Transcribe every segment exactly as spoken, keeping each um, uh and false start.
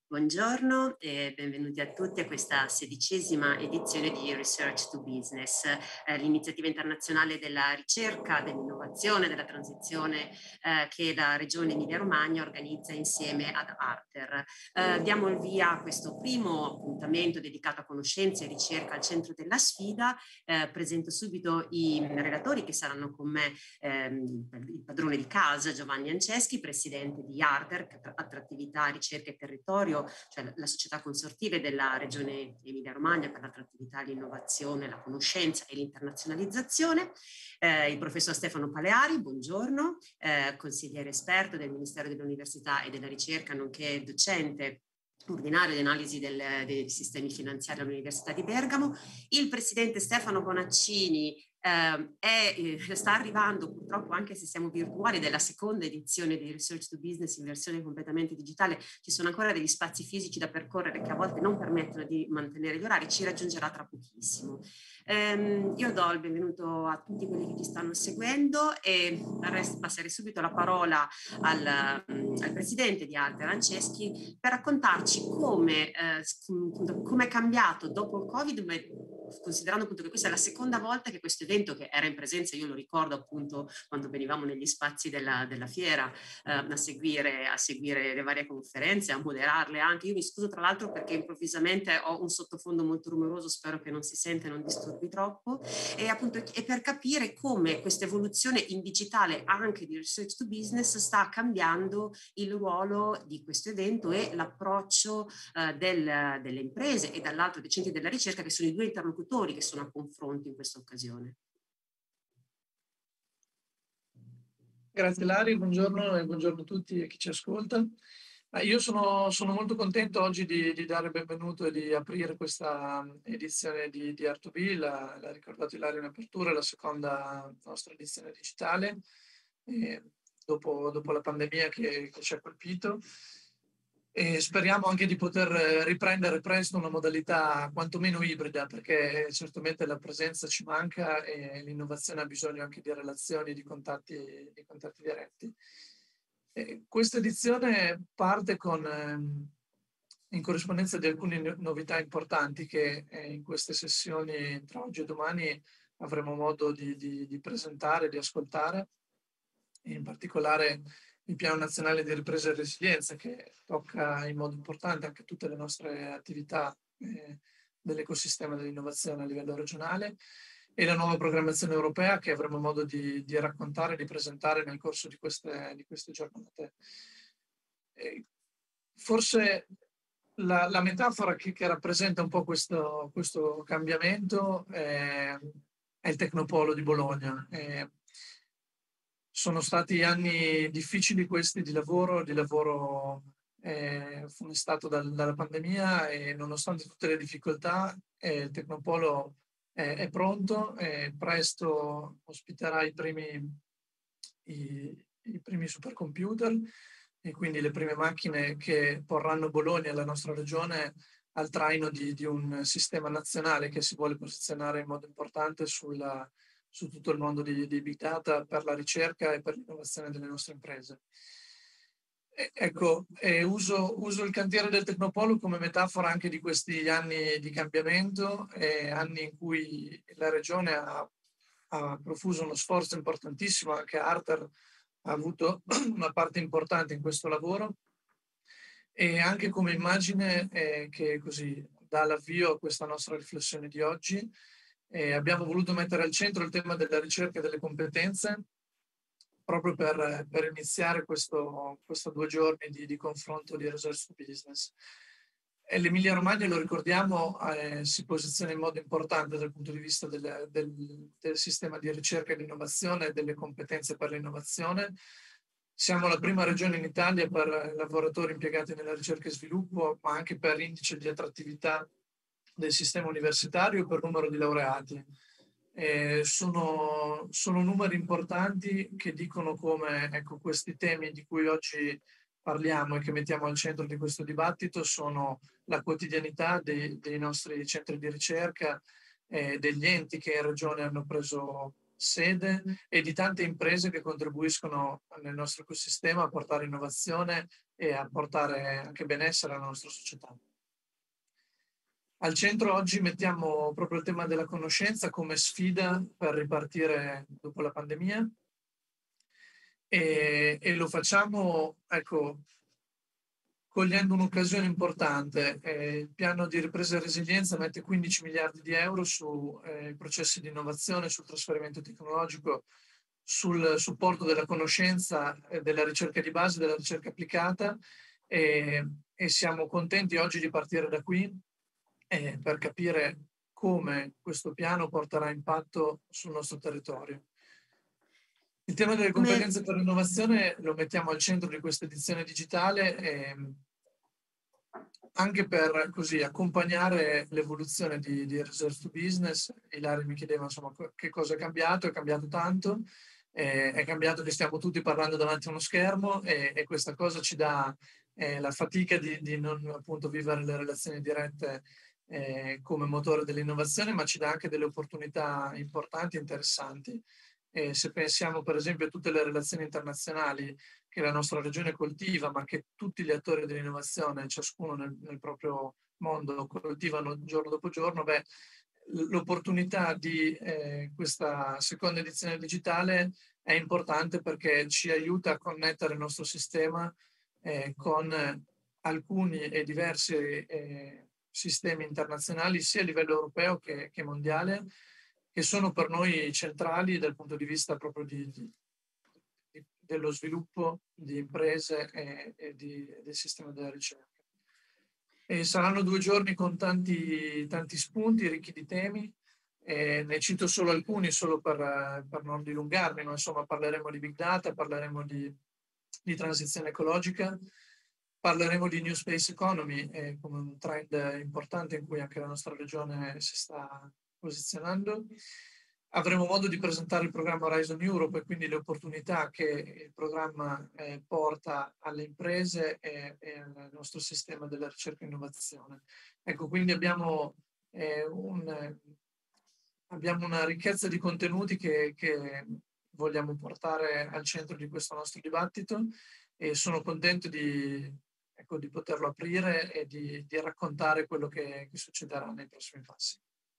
Buongiorno e benvenuti a tutti a questa sedicesima edizione di Research to Business, eh, l'iniziativa internazionale della ricerca, dell'innovazione, della transizione eh, che la Regione Emilia-Romagna organizza insieme ad Arter. Eh, diamo il via a questo primo appuntamento dedicato a conoscenza e ricerca al centro della sfida. Eh, presento subito i relatori che saranno con me, ehm, il padrone di casa Giovanni Anceschi, presidente di Arter, Attrattività, Ricerca e Territorio, cioè la società consortile della Regione Emilia-Romagna per l'attrattività, l'innovazione, la conoscenza e l'internazionalizzazione, eh, il professor Stefano Paleari, buongiorno, eh, consigliere esperto del Ministero dell'Università e della Ricerca, nonché docente ordinario di analisi del, dei sistemi finanziari all'Università di Bergamo, il presidente Stefano Bonaccini, eh, è, eh, sta arrivando purtroppo, anche se siamo virtuali, della seconda edizione di Research to Business in versione completamente digitale. Ci sono ancora degli spazi fisici da percorrere che a volte non permettono di mantenere gli orari, ci raggiungerà tra pochissimo. Um, io do il benvenuto a tutti quelli che ci stanno seguendo e passerei subito la parola al, um, al presidente di Arter Anceschi per raccontarci come eh, come è cambiato dopo il Covid, ma considerando appunto che questa è la seconda volta che questo evento, che era in presenza, io lo ricordo appunto quando venivamo negli spazi della, della fiera eh, a, seguire, a seguire le varie conferenze, a moderarle anche. Io mi scuso tra l'altro perché improvvisamente ho un sottofondo molto rumoroso, spero che non si sente, non disturbi troppo, e appunto e per capire come questa evoluzione in digitale anche di Research to Business sta cambiando il ruolo di questo evento e l'approccio eh, del, delle imprese e dall'altro dei centri della ricerca, che sono i due interlocutori che sono a confronto in questa occasione. Grazie Lari, buongiorno e buongiorno a tutti e chi ci ascolta. Io sono, sono molto contento oggi di, di dare il benvenuto e di aprire questa edizione di, di Art to Be, l'ha, l'ha ricordato Ilaria in apertura, la seconda nostra edizione digitale, e dopo, dopo la pandemia che, che ci ha colpito. E speriamo anche di poter riprendere presto una modalità quantomeno ibrida, perché certamente la presenza ci manca e l'innovazione ha bisogno anche di relazioni, di contatti, di contatti diretti. E questa edizione parte con, ehm, in corrispondenza di alcune novità importanti che eh, in queste sessioni tra oggi e domani avremo modo di, di, di presentare, di ascoltare, in particolare il Piano Nazionale di Ripresa e Resilienza, che tocca in modo importante anche tutte le nostre attività eh, dell'ecosistema dell'innovazione a livello regionale, e la nuova programmazione europea che avremo modo di, di raccontare e di presentare nel corso di queste, di queste giornate. E forse la, la metafora che, che rappresenta un po' questo, questo cambiamento è, è il Tecnopolo di Bologna. È, Sono stati anni difficili questi di lavoro, di lavoro eh, funestato dal, dalla pandemia, e nonostante tutte le difficoltà eh, il Tecnopolo è, è pronto e presto ospiterà i primi, i, i primi supercomputer e quindi le prime macchine che porranno Bologna e la nostra regione al traino di, di un sistema nazionale che si vuole posizionare in modo importante sulla su tutto il mondo di, di big data per la ricerca e per l'innovazione delle nostre imprese. E, ecco, e uso, uso il cantiere del Tecnopolo come metafora anche di questi anni di cambiamento, e anni in cui la Regione ha, ha profuso uno sforzo importantissimo, anche Arter ha avuto una parte importante in questo lavoro, e anche come immagine eh, che così dà l'avvio a questa nostra riflessione di oggi. E abbiamo voluto mettere al centro il tema della ricerca e delle competenze proprio per, per iniziare questo, questo due giorni di, di confronto di Research to Business. E l'Emilia Romagna, lo ricordiamo, eh, si posiziona in modo importante dal punto di vista del, del, del sistema di ricerca e di innovazione e delle competenze per l'innovazione. Siamo la prima regione in Italia per lavoratori impiegati nella ricerca e sviluppo, ma anche per indice di attrattività del sistema universitario per numero di laureati. Eh, sono, sono numeri importanti che dicono come ecco, questi temi di cui oggi parliamo e che mettiamo al centro di questo dibattito sono la quotidianità dei, dei nostri centri di ricerca e degli enti che in regione hanno preso sede e di tante imprese che contribuiscono nel nostro ecosistema a portare innovazione e a portare anche benessere alla nostra società. Al centro oggi mettiamo proprio il tema della conoscenza come sfida per ripartire dopo la pandemia e, e lo facciamo, ecco, cogliendo un'occasione importante. Eh, il piano di ripresa e resilienza mette quindici miliardi di euro sui eh, processi di innovazione, sul trasferimento tecnologico, sul supporto della conoscenza, eh, della ricerca di base, della ricerca applicata e, e siamo contenti oggi di partire da qui eh, per capire come questo piano porterà impatto sul nostro territorio. Il tema delle competenze per l'innovazione lo mettiamo al centro di questa edizione digitale eh, anche per così accompagnare l'evoluzione di, di Research to Business. Ilaria mi chiedeva insomma che cosa è cambiato, è cambiato tanto, eh, è cambiato che stiamo tutti parlando davanti a uno schermo e, e questa cosa ci dà eh, la fatica di, di non appunto vivere le relazioni dirette eh, come motore dell'innovazione, ma ci dà anche delle opportunità importanti e interessanti. E se pensiamo per esempio a tutte le relazioni internazionali che la nostra regione coltiva, ma che tutti gli attori dell'innovazione, ciascuno nel, nel proprio mondo, coltivano giorno dopo giorno, beh, l'opportunità di eh, questa seconda edizione digitale è importante perché ci aiuta a connettere il nostro sistema eh, con alcuni e diversi eh, sistemi internazionali, sia a livello europeo che, che mondiale, che sono per noi centrali dal punto di vista proprio di, di, di, dello sviluppo di imprese e, e di, del sistema della ricerca. E saranno due giorni con tanti, tanti spunti ricchi di temi, e ne cito solo alcuni, solo per, per non dilungarmi, ma insomma parleremo di big data, parleremo di, di transizione ecologica, parleremo di New Space Economy eh, come un trend importante in cui anche la nostra regione si sta posizionando. Avremo modo di presentare il programma Horizon Europe e quindi le opportunità che il programma eh, porta alle imprese e, e al nostro sistema della ricerca e innovazione. Ecco, quindi abbiamo, eh, un, abbiamo una ricchezza di contenuti che, che vogliamo portare al centro di questo nostro dibattito e sono contento di, ecco, di poterlo aprire e di, di raccontare quello che, che succederà nei prossimi passi.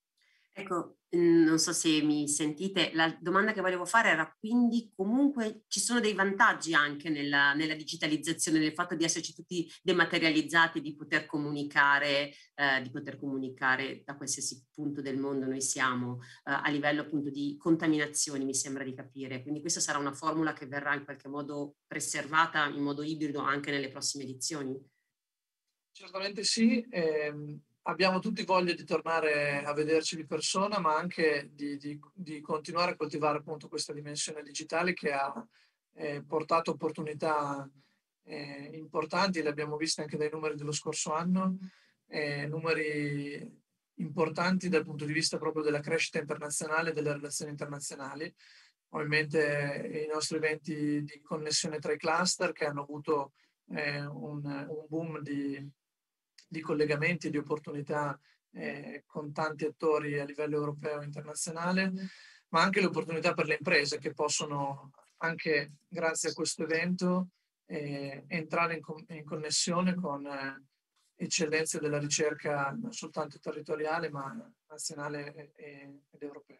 Ecco, non so se mi sentite, la domanda che volevo fare era quindi comunque ci sono dei vantaggi anche nella, nella digitalizzazione, nel fatto di esserci tutti dematerializzati, di poter comunicare, eh, di poter comunicare da qualsiasi punto del mondo noi siamo, eh, a livello appunto di contaminazioni, mi sembra di capire. Quindi questa sarà una formula che verrà in qualche modo preservata in modo ibrido anche nelle prossime edizioni? Certamente sì. Ehm... Abbiamo tutti voglia di tornare a vederci di persona, ma anche di, di, di continuare a coltivare appunto questa dimensione digitale che ha eh, portato opportunità eh, importanti, le abbiamo viste anche dai numeri dello scorso anno, eh, numeri importanti dal punto di vista proprio della crescita internazionale e delle relazioni internazionali. Ho in mente i nostri eventi di connessione tra i cluster che hanno avuto eh, un, un boom di di collegamenti e di opportunità eh, con tanti attori a livello europeo e internazionale, ma anche le opportunità per le imprese che possono anche grazie a questo evento eh, entrare in, con in connessione con eh, eccellenze della ricerca non soltanto territoriale ma nazionale e, ed europea.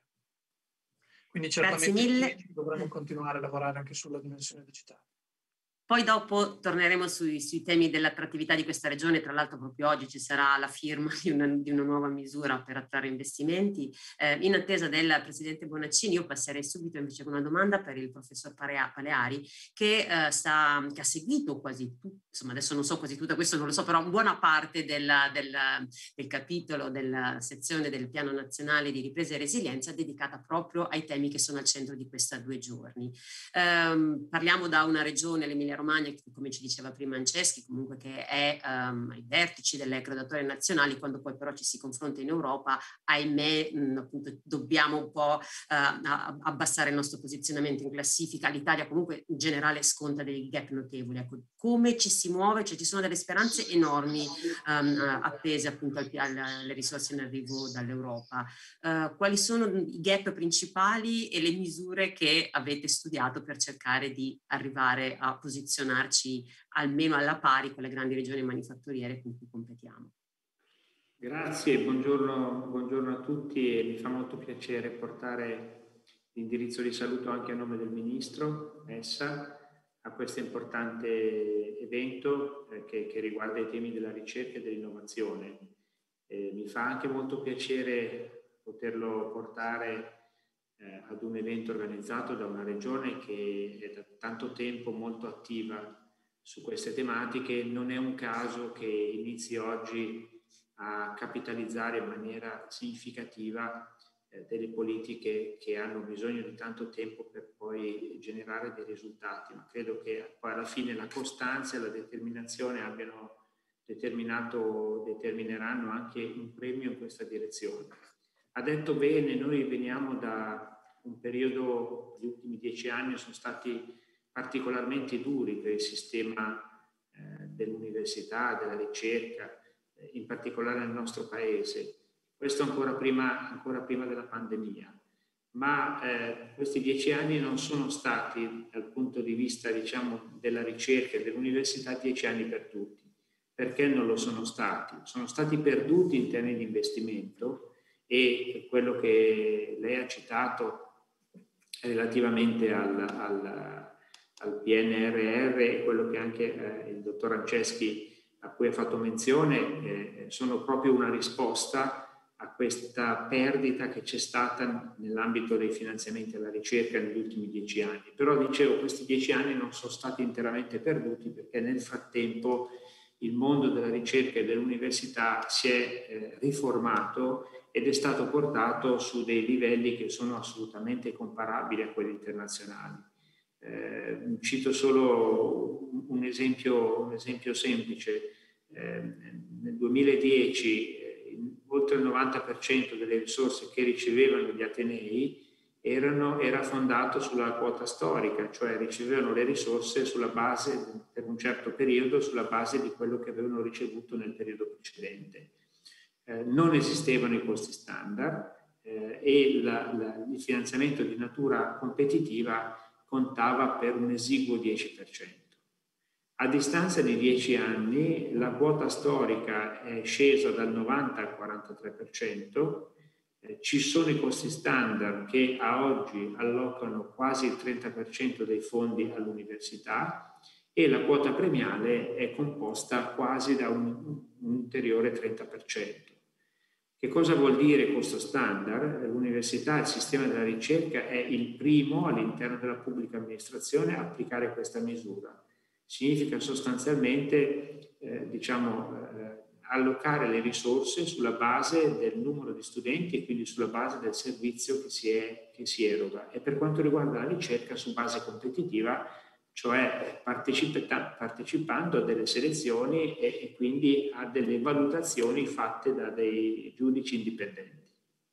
Quindi certamente Grazie mille. dovremo continuare a lavorare anche sulla dimensione digitale. Poi dopo torneremo sui, sui temi dell'attrattività di questa regione, tra l'altro proprio oggi ci sarà la firma di una, di una nuova misura per attrarre investimenti. Eh, in attesa del Presidente Bonaccini io passerei subito invece con una domanda per il professor Paleari che, eh, sta, che ha seguito quasi tutto, insomma adesso non so quasi tutto questo, non lo so, però buona parte della, della, del capitolo della sezione del Piano Nazionale di Ripresa e Resilienza dedicata proprio ai temi che sono al centro di questi due giorni. Eh, parliamo da una regione, l'Emilia Romagna, che come ci diceva prima Anceschi, comunque che è um, ai vertici delle graduatorie nazionali, quando poi però ci si confronta in Europa, ahimè, mh, appunto, dobbiamo un po' uh, abbassare il nostro posizionamento in classifica. L'Italia comunque in generale sconta dei gap notevoli. Ecco, come ci si muove? Cioè ci sono delle speranze enormi um, appese appunto al, alle risorse in arrivo dall'Europa. Uh, quali sono i gap principali e le misure che avete studiato per cercare di arrivare a posizionarci almeno alla pari con le grandi regioni manifatturiere con cui competiamo? Grazie, buongiorno, buongiorno a tutti e mi fa molto piacere portare l'indirizzo di saluto anche a nome del Ministro Essa a questo importante evento eh, che, che riguarda i temi della ricerca e dell'innovazione. Eh, mi fa anche molto piacere poterlo portare eh, ad un evento organizzato da una regione che è da tanto tempo molto attiva su queste tematiche. Non è un caso che inizi oggi a capitalizzare in maniera significativa eh, delle politiche che hanno bisogno di tanto tempo per poi generare dei risultati, ma credo che poi alla fine la costanza e la determinazione abbiano determinato, determineranno anche un premio in questa direzione. Ha detto bene, noi veniamo da un periodo, gli ultimi dieci anni sono stati particolarmente duri per il sistema eh, dell'università, della ricerca, in particolare nel nostro paese. Questo ancora prima, ancora prima della pandemia. Ma eh, questi dieci anni non sono stati, dal punto di vista, diciamo, della ricerca e dell'università, dieci anni per tutti. Perché non lo sono stati? Sono stati perduti in termini di investimento e quello che lei ha citato relativamente al, al, al P N R R e quello che anche eh, il dottor Anceschi a cui ha fatto menzione, eh, sono proprio una risposta a questa perdita che c'è stata nell'ambito dei finanziamenti alla ricerca negli ultimi dieci anni. Però dicevo, questi dieci anni non sono stati interamente perduti perché nel frattempo il mondo della ricerca e dell'università si è eh, riformato ed è stato portato su dei livelli che sono assolutamente comparabili a quelli internazionali. Eh, cito solo un esempio, un esempio semplice. Eh, nel duemiladieci eh, oltre il novanta per cento delle risorse che ricevevano gli atenei erano, era fondato sulla quota storica, cioè ricevevano le risorse sulla base, per un certo periodo, sulla base di quello che avevano ricevuto nel periodo precedente. Eh, non esistevano i costi standard eh, e la, la, il finanziamento di natura competitiva contava per un esiguo dieci per cento. A distanza di dieci anni la quota storica è scesa dal novanta al quarantatré per cento, eh, ci sono i costi standard che a oggi allocano quasi il trenta per cento dei fondi all'università e la quota premiale è composta quasi da un, un ulteriore trenta per cento. Che cosa vuol dire costo standard? L'università, il sistema della ricerca è il primo all'interno della pubblica amministrazione a applicare questa misura. Significa sostanzialmente eh, diciamo, eh, allocare le risorse sulla base del numero di studenti e quindi sulla base del servizio che si, è, che si eroga. E per quanto riguarda la ricerca su base competitiva, cioè partecipando a delle selezioni e, e quindi a delle valutazioni fatte da dei giudici indipendenti.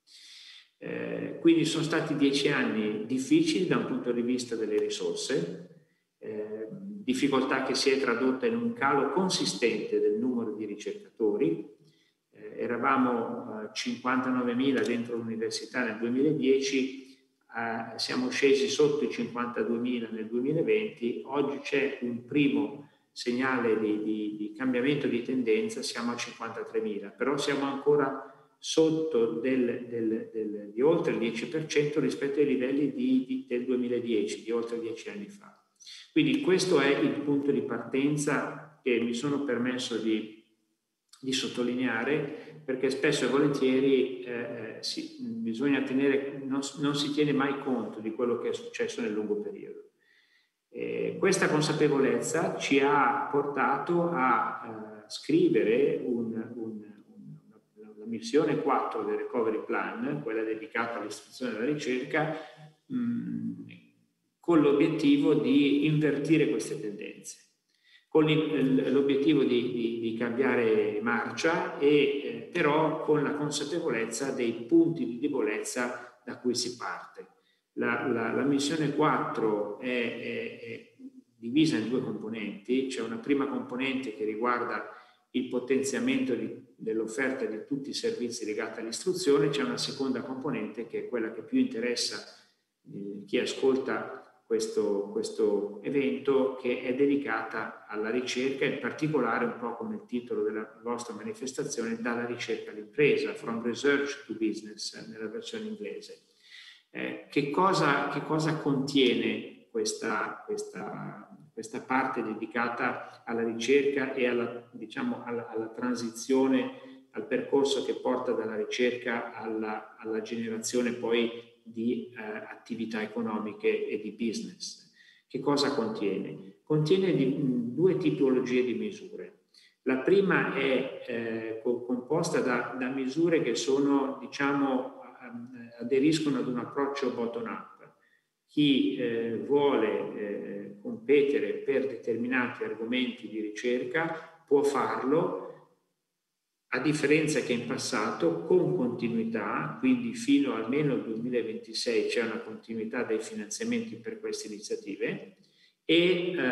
Eh, quindi sono stati dieci anni difficili da un punto di vista delle risorse, eh, difficoltà che si è tradotta in un calo consistente del numero di ricercatori. Eh, eravamo eh, cinquantanovemila dentro l'università nel duemiladieci, Uh, siamo scesi sotto i cinquantaduemila nel duemilaventi, oggi c'è un primo segnale di, di, di cambiamento di tendenza, siamo a cinquantatremila, però siamo ancora sotto del, del, del, di oltre il dieci per cento rispetto ai livelli di, di, del duemiladieci, di oltre dieci anni fa. Quindi questo è il punto di partenza che mi sono permesso di di sottolineare, perché spesso e volentieri eh, si, bisogna tenere, non, non si tiene mai conto di quello che è successo nel lungo periodo. Eh, questa consapevolezza ci ha portato a eh, scrivere un, un, un, la missione quattro del Recovery Plan, quella dedicata all'istruzione e alla ricerca, mh, con l'obiettivo di invertire queste tendenze, con l'obiettivo di, di, di cambiare marcia, e eh, però con la consapevolezza dei punti di debolezza da cui si parte. La, la, la missione quattro è, è, è divisa in due componenti. C'è una prima componente che riguarda il potenziamento dell'offerta di tutti i servizi legati all'istruzione, c'è una seconda componente che è quella che più interessa eh, chi ascolta questo, questo evento, che è dedicata alla ricerca, in particolare, un po' come il titolo della vostra manifestazione, dalla ricerca all'impresa, From Research to Business nella versione inglese. Eh, che, cosa, che cosa contiene questa, questa, questa parte dedicata alla ricerca e alla, diciamo, alla, alla transizione, al percorso che porta dalla ricerca alla, alla generazione poi di eh, attività economiche e di business? Che cosa contiene? Contiene di, mh, due tipologie di misure. La prima è eh, composta da, da misure che sono, diciamo, aderiscono ad un approccio bottom-up. Chi eh, vuole eh, competere per determinati argomenti di ricerca può farlo, a differenza che in passato, con continuità, quindi fino almeno al duemilaventisei c'è una continuità dei finanziamenti per queste iniziative, e eh,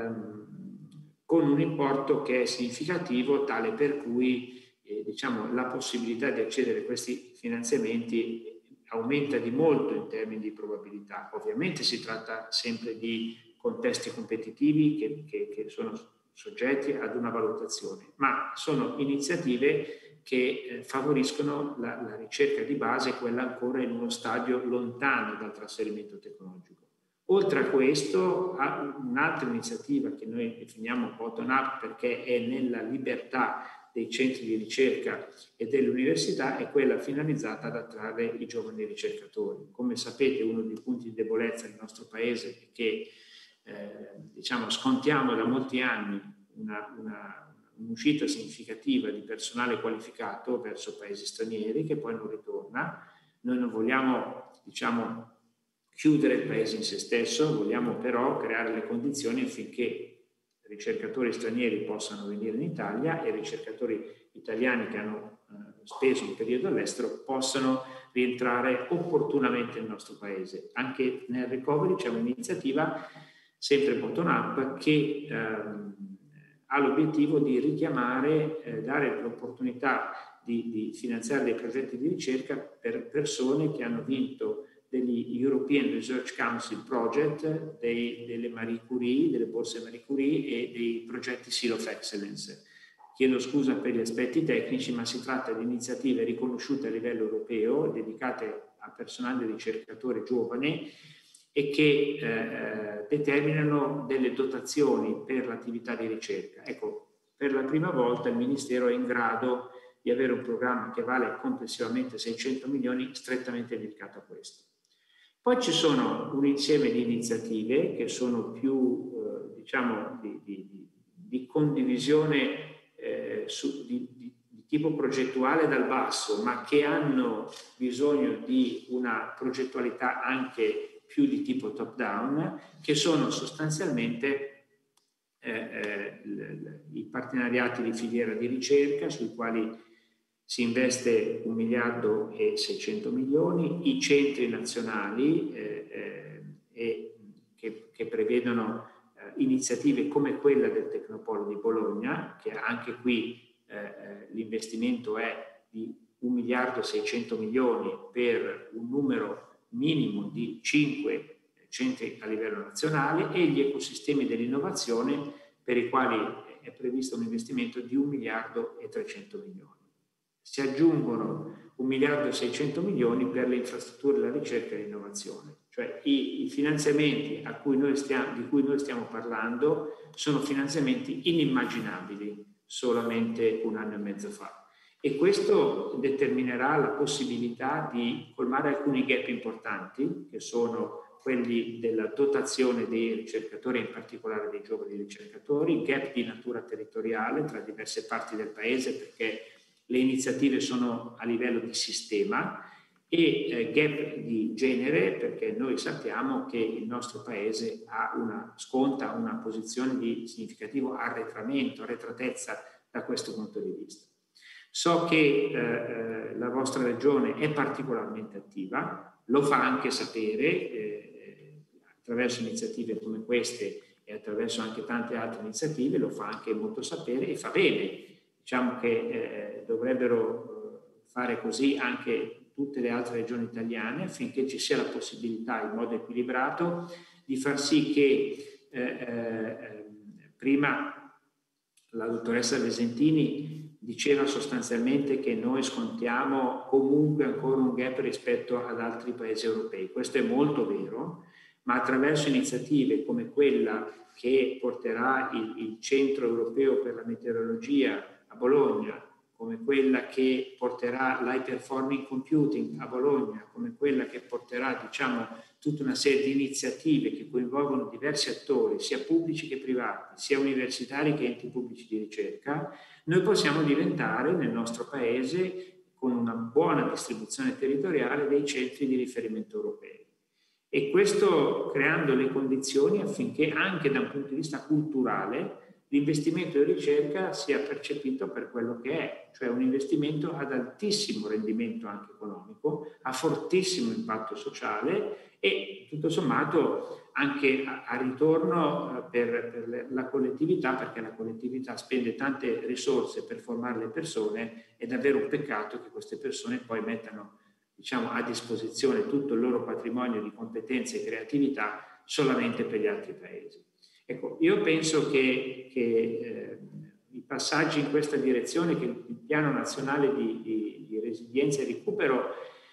ehm, con un importo che è significativo, tale per cui eh, diciamo, la possibilità di accedere a questi finanziamenti aumenta di molto in termini di probabilità. Ovviamente si tratta sempre di contesti competitivi che, che, che sono soggetti ad una valutazione, ma sono iniziative che eh, favoriscono la, la ricerca di base, quella ancora in uno stadio lontano dal trasferimento tecnologico. Oltre a questo, un'altra iniziativa che noi definiamo bottom-up perché è nella libertà dei centri di ricerca e delle università, è quella finalizzata ad attrarre i giovani ricercatori. Come sapete, uno dei punti di debolezza del nostro paese è che eh, diciamo, scontiamo da molti anni una, una, un'uscita significativa di personale qualificato verso paesi stranieri che poi non ritorna. Noi non vogliamo, diciamo, chiudere il paese in se stesso, vogliamo però creare le condizioni affinché ricercatori stranieri possano venire in Italia e ricercatori italiani che hanno eh, speso un periodo all'estero possano rientrare opportunamente nel nostro paese. Anche nel recovery c'è un'iniziativa sempre bottom-up che ehm, ha l'obiettivo di richiamare, eh, dare l'opportunità di, di finanziare dei progetti di ricerca per persone che hanno vinto degli European Research Council Project, dei, delle Marie Curie, delle borse Marie Curie e dei progetti Seal of Excellence. Chiedo scusa per gli aspetti tecnici, ma si tratta di iniziative riconosciute a livello europeo, dedicate a personale ricercatore giovane e che eh, determinano delle dotazioni per l'attività di ricerca. Ecco, per la prima volta il Ministero è in grado di avere un programma che vale complessivamente seicento milioni strettamente dedicato a questo. Poi ci sono un insieme di iniziative che sono più, eh, diciamo, di, di, di condivisione eh, su, di, di, di tipo progettuale dal basso, ma che hanno bisogno di una progettualità anche più di tipo top-down, che sono sostanzialmente eh, eh, i partenariati di filiera di ricerca, sui quali si investe un miliardo e seicento milioni, i centri nazionali eh, eh, che, che prevedono eh, iniziative come quella del Tecnopolo di Bologna, che anche qui eh, l'investimento è di un miliardo e seicento milioni per un numero minimo di cinque centri a livello nazionale, e gli ecosistemi dell'innovazione per i quali è previsto un investimento di un miliardo e trecento milioni. Si aggiungono un miliardo e seicento milioni per le infrastrutture della ricerca e l'innovazione, cioè i, i finanziamenti a cui noi stiamo, di cui noi stiamo parlando sono finanziamenti inimmaginabili solamente un anno e mezzo fa, e questo determinerà la possibilità di colmare alcuni gap importanti, che sono quelli della dotazione dei ricercatori, in particolare dei giovani ricercatori, gap di natura territoriale tra diverse parti del paese, perché le iniziative sono a livello di sistema, e eh, gap di genere, perché noi sappiamo che il nostro paese ha una, sconta una posizione di significativo arretramento, arretratezza da questo punto di vista. So che eh, la vostra regione è particolarmente attiva, lo fa anche sapere eh, attraverso iniziative come queste e attraverso anche tante altre iniziative, lo fa anche molto sapere e fa bene. Diciamo che eh, dovrebbero fare così anche tutte le altre regioni italiane, affinché ci sia la possibilità in modo equilibrato di far sì che eh, eh, prima la dottoressa Vesentini diceva sostanzialmente che noi scontiamo comunque ancora un gap rispetto ad altri paesi europei. Questo è molto vero, ma attraverso iniziative come quella che porterà il, il Centro Europeo per la Meteorologia a Bologna, come quella che porterà l'High Performing Computing a Bologna, come quella che porterà, diciamo, tutta una serie di iniziative che coinvolgono diversi attori, sia pubblici che privati, sia universitari che enti pubblici di ricerca, noi possiamo diventare nel nostro paese, con una buona distribuzione territoriale, dei centri di riferimento europei. E questo creando le condizioni affinché anche da un punto di vista culturale l'investimento in ricerca sia percepito per quello che è, cioè un investimento ad altissimo rendimento anche economico, a fortissimo impatto sociale e tutto sommato anche a, a ritorno per, per la collettività, perché la collettività spende tante risorse per formare le persone. È davvero un peccato che queste persone poi mettano, diciamo, a disposizione tutto il loro patrimonio di competenze e creatività solamente per gli altri paesi. Ecco, io penso che, che eh, i passaggi in questa direzione, che il piano nazionale di, di, di resilienza e recupero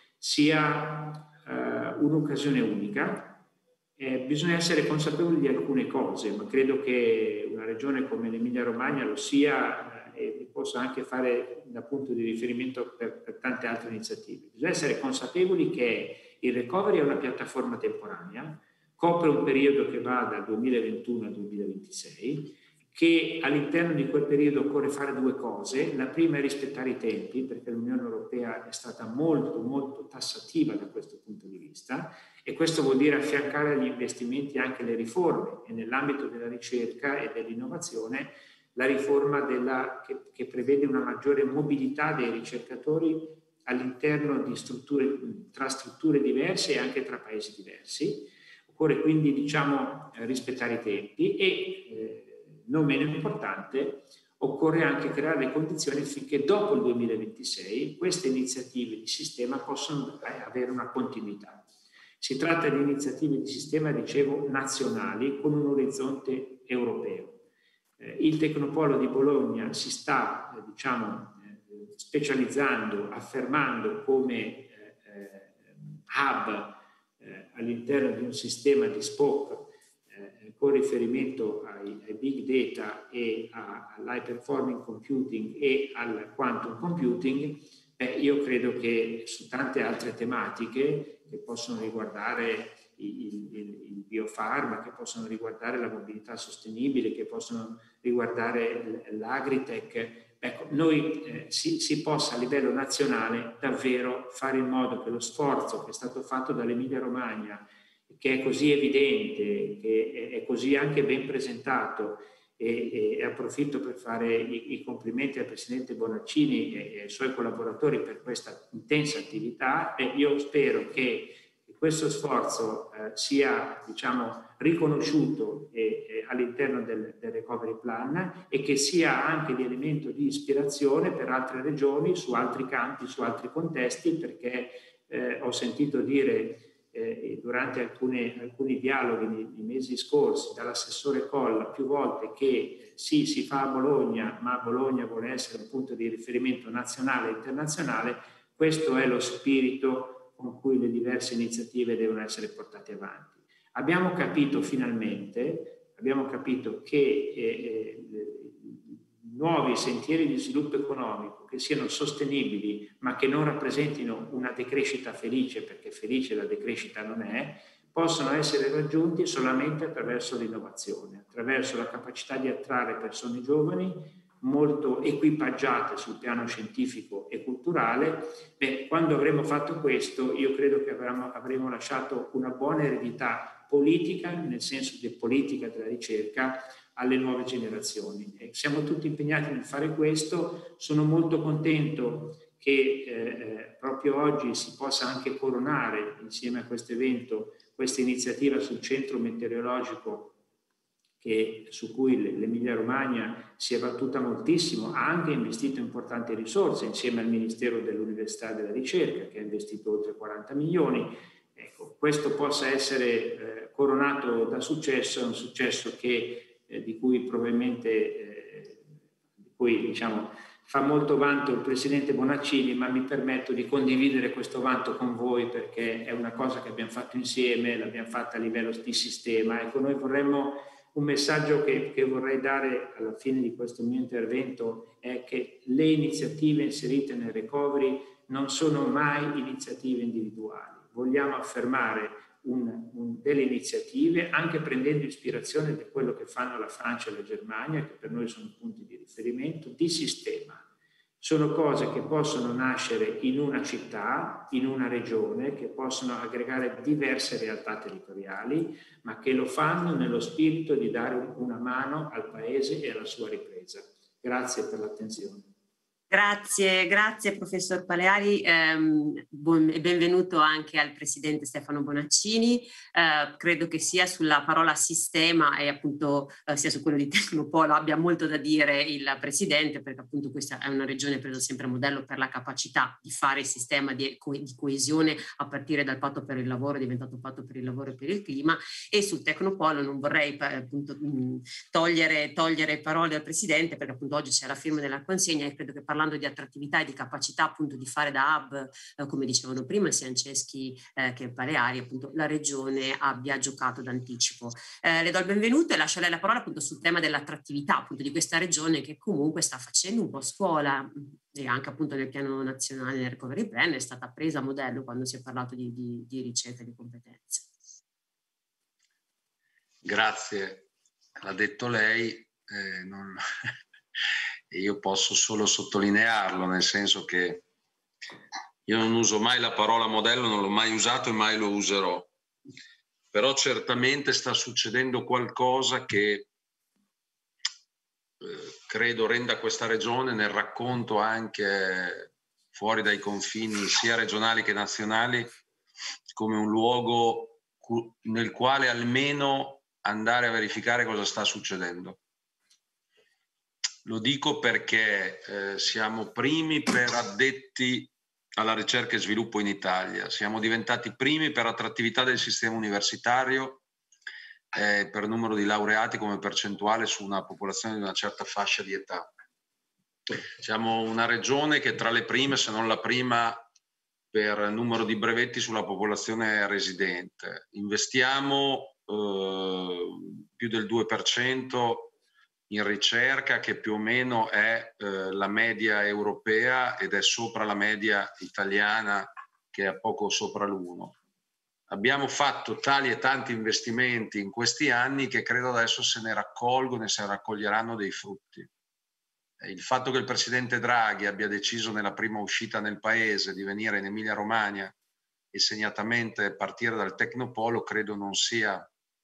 sia eh, un'occasione unica. Eh, bisogna essere consapevoli di alcune cose, ma credo che una regione come l'Emilia Romagna lo sia eh, e possa anche fare da punto di riferimento per, per tante altre iniziative. Bisogna essere consapevoli che il recovery è una piattaforma temporanea, copre un periodo che va dal duemilaventuno al duemilaventisei, che all'interno di quel periodo occorre fare due cose. La prima è rispettare i tempi, perché l'Unione Europea è stata molto, molto tassativa da questo punto di vista, e questo vuol dire affiancare agli investimenti anche le riforme, e nell'ambito della ricerca e dell'innovazione la riforma della, che, che prevede una maggiore mobilità dei ricercatori all'interno di strutture, tra strutture diverse e anche tra paesi diversi. Occorre quindi, diciamo, rispettare i tempi e, eh, non meno importante, occorre anche creare le condizioni affinché dopo il duemilaventisei queste iniziative di sistema possano avere una continuità. Si tratta di iniziative di sistema, dicevo, nazionali con un orizzonte europeo. Eh, il Tecnopolo di Bologna si sta, eh, diciamo, eh, specializzando, affermando come eh, hub eh, all'interno di un sistema di spoke eh, con riferimento ai, ai big data e all'high performing computing e al quantum computing. Eh, io credo che su tante altre tematiche che possono riguardare il, il, il biofarma, che possono riguardare la mobilità sostenibile, che possono riguardare l'agritech, ecco, noi eh, si, si possa a livello nazionale davvero fare in modo che lo sforzo che è stato fatto dall'Emilia Romagna, che è così evidente, che è, è così anche ben presentato, e, e approfitto per fare i, i complimenti al Presidente Bonaccini e, e ai suoi collaboratori per questa intensa attività, e io spero che questo sforzo eh, sia, diciamo, riconosciuto eh, eh, all'interno del, del recovery plan e che sia anche di elemento di ispirazione per altre regioni su altri campi, su altri contesti, perché eh, ho sentito dire eh, durante alcune, alcuni dialoghi nei, nei mesi scorsi dall'assessore Colla più volte che sì, si fa a Bologna, ma Bologna vuole essere un punto di riferimento nazionale e internazionale. Questo è lo spirito con cui le diverse iniziative devono essere portate avanti. Abbiamo capito finalmente, abbiamo capito che eh, eh, nuovi sentieri di sviluppo economico che siano sostenibili ma che non rappresentino una decrescita felice, perché felice la decrescita non è, possono essere raggiunti solamente attraverso l'innovazione, attraverso la capacità di attrarre persone giovani, molto equipaggiate sul piano scientifico e culturale. Beh, quando avremo fatto questo, io credo che avremo, avremo lasciato una buona eredità politica, nel senso di politica della ricerca, alle nuove generazioni. E siamo tutti impegnati nel fare questo. Sono molto contento che eh, proprio oggi si possa anche coronare, insieme a questo evento, questa iniziativa sul centro meteorologico che, su cui l'Emilia Romagna si è battuta moltissimo, ha anche investito importanti risorse insieme al Ministero dell'Università e della Ricerca, che ha investito oltre quaranta milioni. Ecco, questo possa essere eh, coronato da successo, è un successo che, eh, di cui probabilmente eh, di cui, diciamo, fa molto vanto il Presidente Bonaccini, ma mi permetto di condividere questo vanto con voi perché è una cosa che abbiamo fatto insieme, l'abbiamo fatta a livello di sistema. Ecco, noi vorremmo, un messaggio che, che vorrei dare alla fine di questo mio intervento è che le iniziative inserite nel recovery non sono mai iniziative individuali. Vogliamo affermare un, un, delle iniziative anche prendendo ispirazione da quello che fanno la Francia e la Germania, che per noi sono punti di riferimento, di sistema. Sono cose che possono nascere in una città, in una regione, che possono aggregare diverse realtà territoriali, ma che lo fanno nello spirito di dare una mano al Paese e alla sua ripresa. Grazie per l'attenzione. Grazie, grazie professor Paleari ehm, buon, e benvenuto anche al presidente Stefano Bonaccini. Eh, credo che sia sulla parola sistema e appunto eh, sia su quello di Tecnopolo abbia molto da dire il presidente, perché appunto questa è una regione preso sempre modello per la capacità di fare il sistema di, co di coesione a partire dal patto per il lavoro, è diventato patto per il lavoro e per il clima. E sul Tecnopolo non vorrei appunto mh, togliere, togliere parole al presidente, perché appunto oggi c'è la firma della consegna e credo che parlando di attrattività e di capacità appunto di fare da hub, eh, come dicevano prima sia Anceschi eh, che Paleari, appunto la regione abbia giocato d'anticipo. Eh, le do il benvenuto e lascio a lei la parola appunto sul tema dell'attrattività appunto di questa regione che comunque sta facendo un po' scuola e anche appunto nel piano nazionale nel recovery plan è stata presa a modello quando si è parlato di, di, di ricerca e di competenze. Grazie, l'ha detto lei. Eh, non... E io posso solo sottolinearlo, nel senso che io non uso mai la parola modello, non l'ho mai usato e mai lo userò, però certamente sta succedendo qualcosa che eh, credo renda questa regione, nel racconto anche fuori dai confini sia regionali che nazionali, come un luogo nel quale almeno andare a verificare cosa sta succedendo. Lo dico perché eh, siamo primi per addetti alla ricerca e sviluppo in Italia, siamo diventati primi per attrattività del sistema universitario, eh, per numero di laureati come percentuale su una popolazione di una certa fascia di età. Siamo una regione che è tra le prime, se non la prima, per numero di brevetti sulla popolazione residente. Investiamo eh, più del due per cento in ricerca, che più o meno è eh, la media europea ed è sopra la media italiana, che è poco sopra l'uno. Abbiamo fatto tali e tanti investimenti in questi anni che credo adesso se ne raccolgono e se ne raccoglieranno dei frutti. Il fatto che il presidente Draghi abbia deciso nella prima uscita nel paese di venire in Emilia Romagna e segnatamente partire dal Tecnopolo credo non sia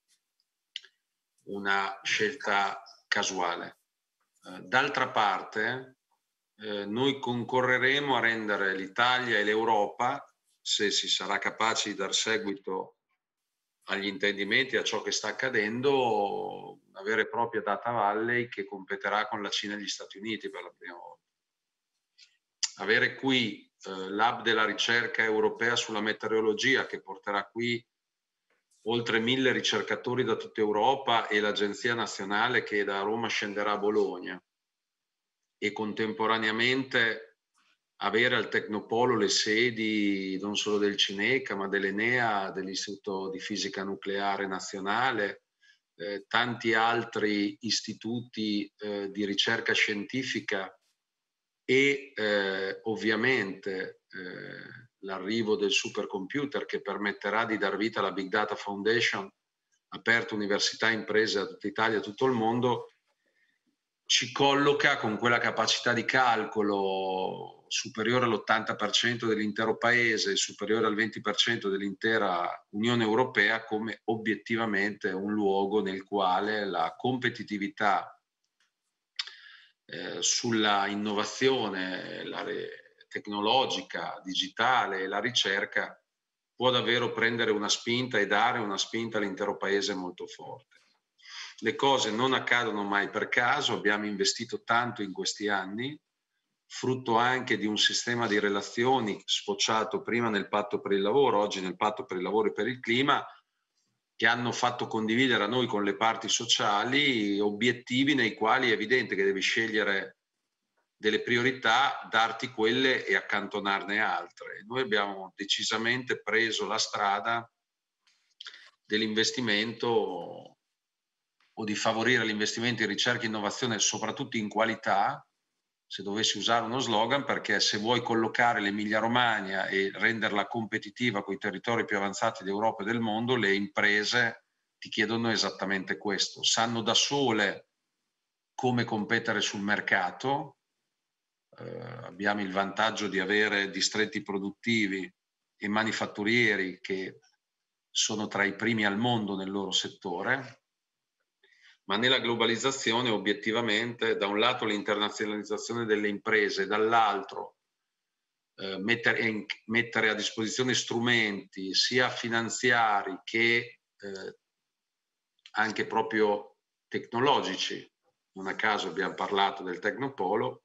una scelta casuale. Eh, d'altra parte, eh, noi concorreremo a rendere l'Italia e l'Europa, se si sarà capaci di dar seguito agli intendimenti, a ciò che sta accadendo, una vera e propria data valley che competerà con la Cina e gli Stati Uniti per la prima volta. Avere qui eh, l'hub della ricerca europea sulla meteorologia, che porterà qui oltre mille ricercatori da tutta Europa, e l'Agenzia Nazionale che da Roma scenderà a Bologna, e contemporaneamente avere al Tecnopolo le sedi non solo del Cineca ma dell'Enea, dell'Istituto di Fisica Nucleare Nazionale, eh, tanti altri istituti eh, di ricerca scientifica e eh, ovviamente eh, l'arrivo del supercomputer che permetterà di dar vita alla Big Data Foundation, aperta università e imprese a tutta Italia e a tutto il mondo, ci colloca con quella capacità di calcolo superiore all'ottanta per cento dell'intero paese, superiore al venti per cento dell'intera Unione Europea, come obiettivamente un luogo nel quale la competitività eh, sulla innovazione la tecnologica, digitale e la ricerca può davvero prendere una spinta e dare una spinta all'intero paese molto forte. Le cose non accadono mai per caso, abbiamo investito tanto in questi anni, frutto anche di un sistema di relazioni sfociato prima nel patto per il lavoro, oggi nel patto per il lavoro e per il clima, che hanno fatto condividere a noi con le parti sociali obiettivi nei quali è evidente che devi scegliere delle priorità, darti quelle e accantonarne altre. Noi abbiamo decisamente preso la strada dell'investimento o di favorire l'investimento in ricerca e innovazione, soprattutto in qualità, se dovessi usare uno slogan, perché se vuoi collocare l'Emilia Romagna e renderla competitiva con i territori più avanzati d'Europa e del mondo, le imprese ti chiedono esattamente questo. Sanno da sole come competere sul mercato, eh, abbiamo il vantaggio di avere distretti produttivi e manifatturieri che sono tra i primi al mondo nel loro settore, ma nella globalizzazione obiettivamente da un lato l'internazionalizzazione delle imprese, dall'altro eh, mettere, mettere a disposizione strumenti sia finanziari che eh, anche proprio tecnologici. Non a caso abbiamo parlato del Tecnopolo,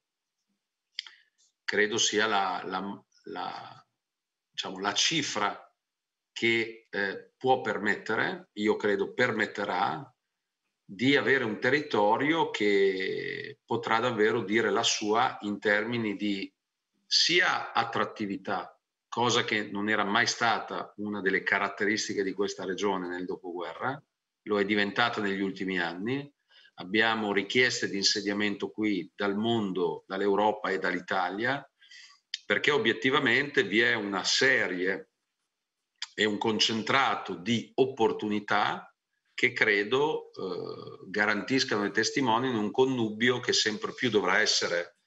credo sia la, la, la, diciamo, la cifra che eh, può permettere, io credo permetterà, di avere un territorio che potrà davvero dire la sua in termini di sia attrattività, cosa che non era mai stata una delle caratteristiche di questa regione nel dopoguerra, lo è diventata negli ultimi anni. Abbiamo richieste di insediamento qui dal mondo, dall'Europa e dall'Italia, perché obiettivamente vi è una serie e un concentrato di opportunità che credo eh, garantiscano e testimonino un connubio che sempre più dovrà essere,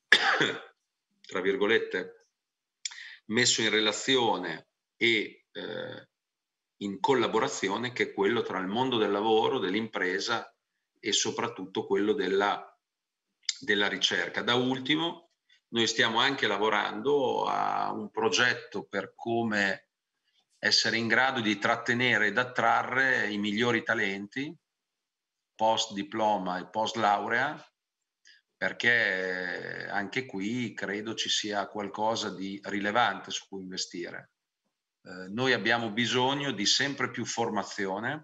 tra virgolette, messo in relazione e eh, in collaborazione, che è quello tra il mondo del lavoro, dell'impresa e soprattutto quello della, della ricerca. Da ultimo, noi stiamo anche lavorando a un progetto per come essere in grado di trattenere ed attrarre i migliori talenti post diploma e post laurea, perché anche qui credo ci sia qualcosa di rilevante su cui investire. Eh, noi abbiamo bisogno di sempre più formazione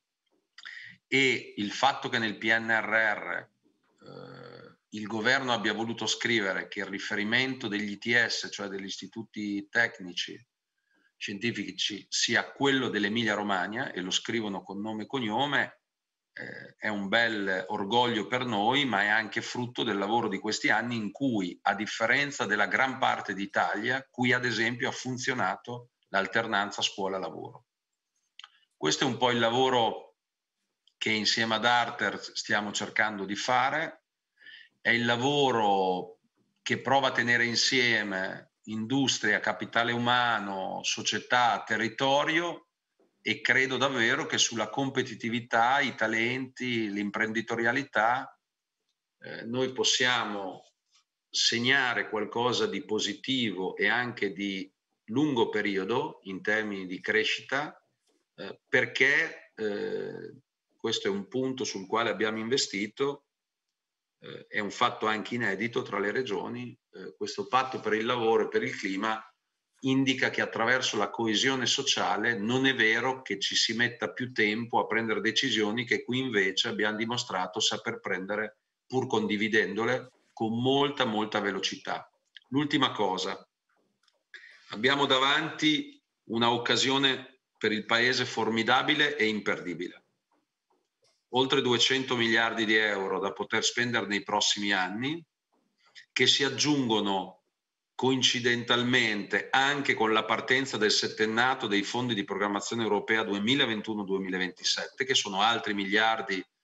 e il fatto che nel P N R R eh, il governo abbia voluto scrivere che il riferimento degli I T S, cioè degli istituti tecnici scientifici, sia quello dell'Emilia Romagna, e lo scrivono con nome e cognome, eh, è un bel orgoglio per noi, ma è anche frutto del lavoro di questi anni in cui, a differenza della gran parte d'Italia, qui ad esempio ha funzionato l'alternanza scuola-lavoro. Questo è un po' il lavoro che insieme ad Arter stiamo cercando di fare, è il lavoro che prova a tenere insieme industria, capitale umano, società, territorio, e credo davvero che sulla competitività, i talenti, l'imprenditorialità eh, noi possiamo segnare qualcosa di positivo e anche di lungo periodo in termini di crescita, eh, perché eh, questo è un punto sul quale abbiamo investito. Eh, è un fatto anche inedito tra le regioni, eh, questo patto per il lavoro e per il clima indica che attraverso la coesione sociale non è vero che ci si metta più tempo a prendere decisioni che qui invece abbiamo dimostrato saper prendere pur condividendole con molta molta velocità. L'ultima cosa, abbiamo davanti una occasione per il Paese formidabile e imperdibile. Oltre duecento miliardi di euro da poter spendere nei prossimi anni, che si aggiungono coincidentalmente anche con la partenza del settennato dei fondi di programmazione europea duemilaventuno duemilaventisette, che sono altri miliardi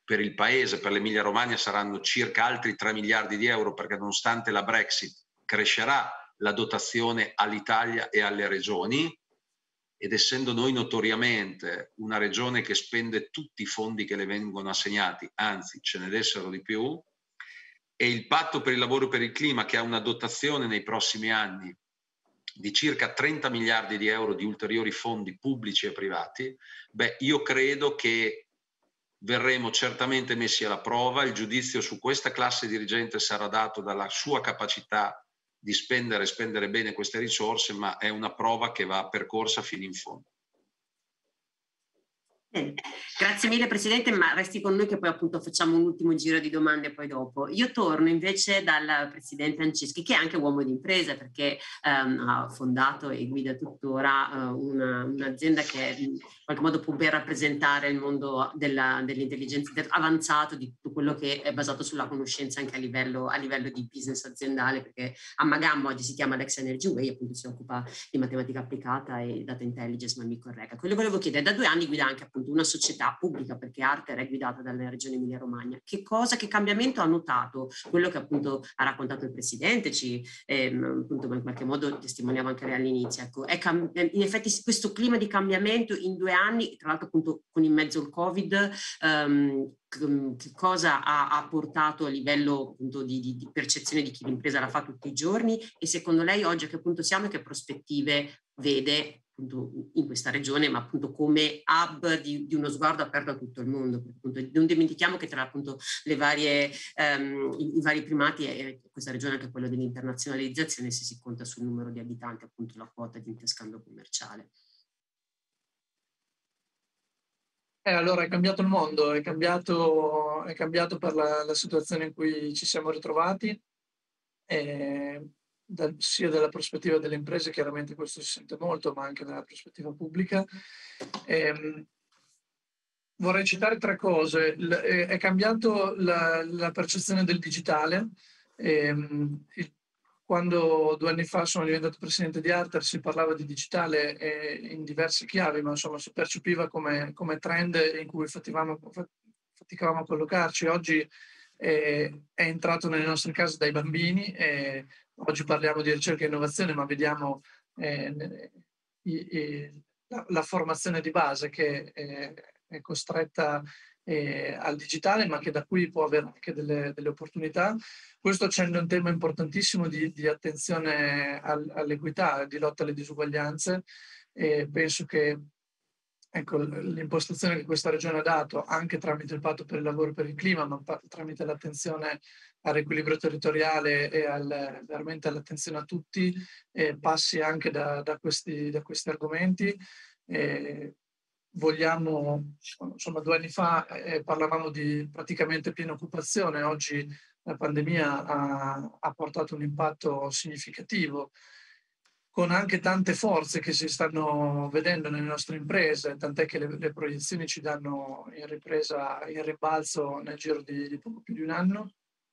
per il paese, per l'Emilia Romagna, saranno circa altri tre miliardi di euro, perché nonostante la Brexit crescerà la dotazione all'Italia e alle regioni, ed essendo noi notoriamente una regione che spende tutti i fondi che le vengono assegnati, anzi ce ne dessero di più, e il Patto per il lavoro e per il clima, che ha una dotazione nei prossimi anni di circa trenta miliardi di euro di ulteriori fondi pubblici e privati, beh, io credo che verremo certamente messi alla prova. Il giudizio su questa classe dirigente sarà dato dalla sua capacità di spendere e spendere bene queste risorse, ma è una prova che va percorsa fino in fondo. Bene. Grazie mille Presidente, ma resti con noi che poi appunto facciamo un ultimo giro di domande poi dopo. Io torno invece dal Presidente Anceschi, che è anche uomo di impresa, perché ehm, ha fondato e guida tuttora eh, una, un'azienda che in qualche modo può ben rappresentare il mondo della, dell'intelligenza avanzato, di tutto quello che è basato sulla conoscenza anche a livello, a livello di business aziendale, perché a Magam oggi si chiama Lex Energy Way, appunto si occupa di matematica applicata e data intelligence, ma mi corregga. Quello che volevo chiedere, da due anni guida anche appunto una società pubblica, perché Arter è guidata dalla regione Emilia Romagna. Che cosa, che cambiamento ha notato? Quello che appunto ha raccontato il Presidente, ci ehm, appunto in qualche modo testimoniava anche all'inizio. Ecco, è in effetti questo clima di cambiamento in due anni, tra l'altro appunto con in mezzo il Covid, ehm, che cosa ha, ha portato a livello appunto di, di, di percezione di chi l'impresa la fa tutti i giorni, e secondo lei oggi a che punto siamo e che prospettive vede appunto in questa regione, ma appunto come hub di, di uno sguardo aperto a tutto il mondo? Appunto, non dimentichiamo che tra appunto le varie, um, i, i vari primati è questa regione anche quello dell'internazionalizzazione, se si conta sul numero di abitanti, appunto la quota di interscambio commerciale. Eh, allora è cambiato il mondo, è cambiato, è cambiato per la, la situazione in cui ci siamo ritrovati, eh, da, sia dalla prospettiva delle imprese, chiaramente questo si sente molto, ma anche dalla prospettiva pubblica. Eh, vorrei citare tre cose. L, è, è cambiato la, la percezione del digitale. Eh, il, Quando due anni fa sono diventato presidente di Arter si parlava di digitale eh, in diverse chiavi, ma insomma si percepiva come, come trend in cui faticavamo, faticavamo a collocarci. Oggi eh, è entrato nelle nostre case dai bambini. Eh, oggi parliamo di ricerca e innovazione, ma vediamo eh, i, i, la, la formazione di base che eh, è costretta eh, al digitale, ma che da cui può avere anche delle, delle opportunità. Questo accende un tema importantissimo di, di attenzione al, all'equità, di lotta alle disuguaglianze, e penso che ecco, l'impostazione che questa regione ha dato, anche tramite il Patto per il lavoro e per il clima, ma tramite l'attenzione al riequilibrio territoriale e al, veramente all'attenzione a tutti, eh, passi anche da, da, questi, da questi argomenti. Eh, vogliamo, insomma, due anni fa eh, parlavamo di praticamente piena occupazione, oggi la pandemia ha, ha portato un impatto significativo, con anche tante forze che si stanno vedendo nelle nostre imprese, tant'è che le, le proiezioni ci danno in ripresa, in rimbalzo nel giro di, di poco più di un anno.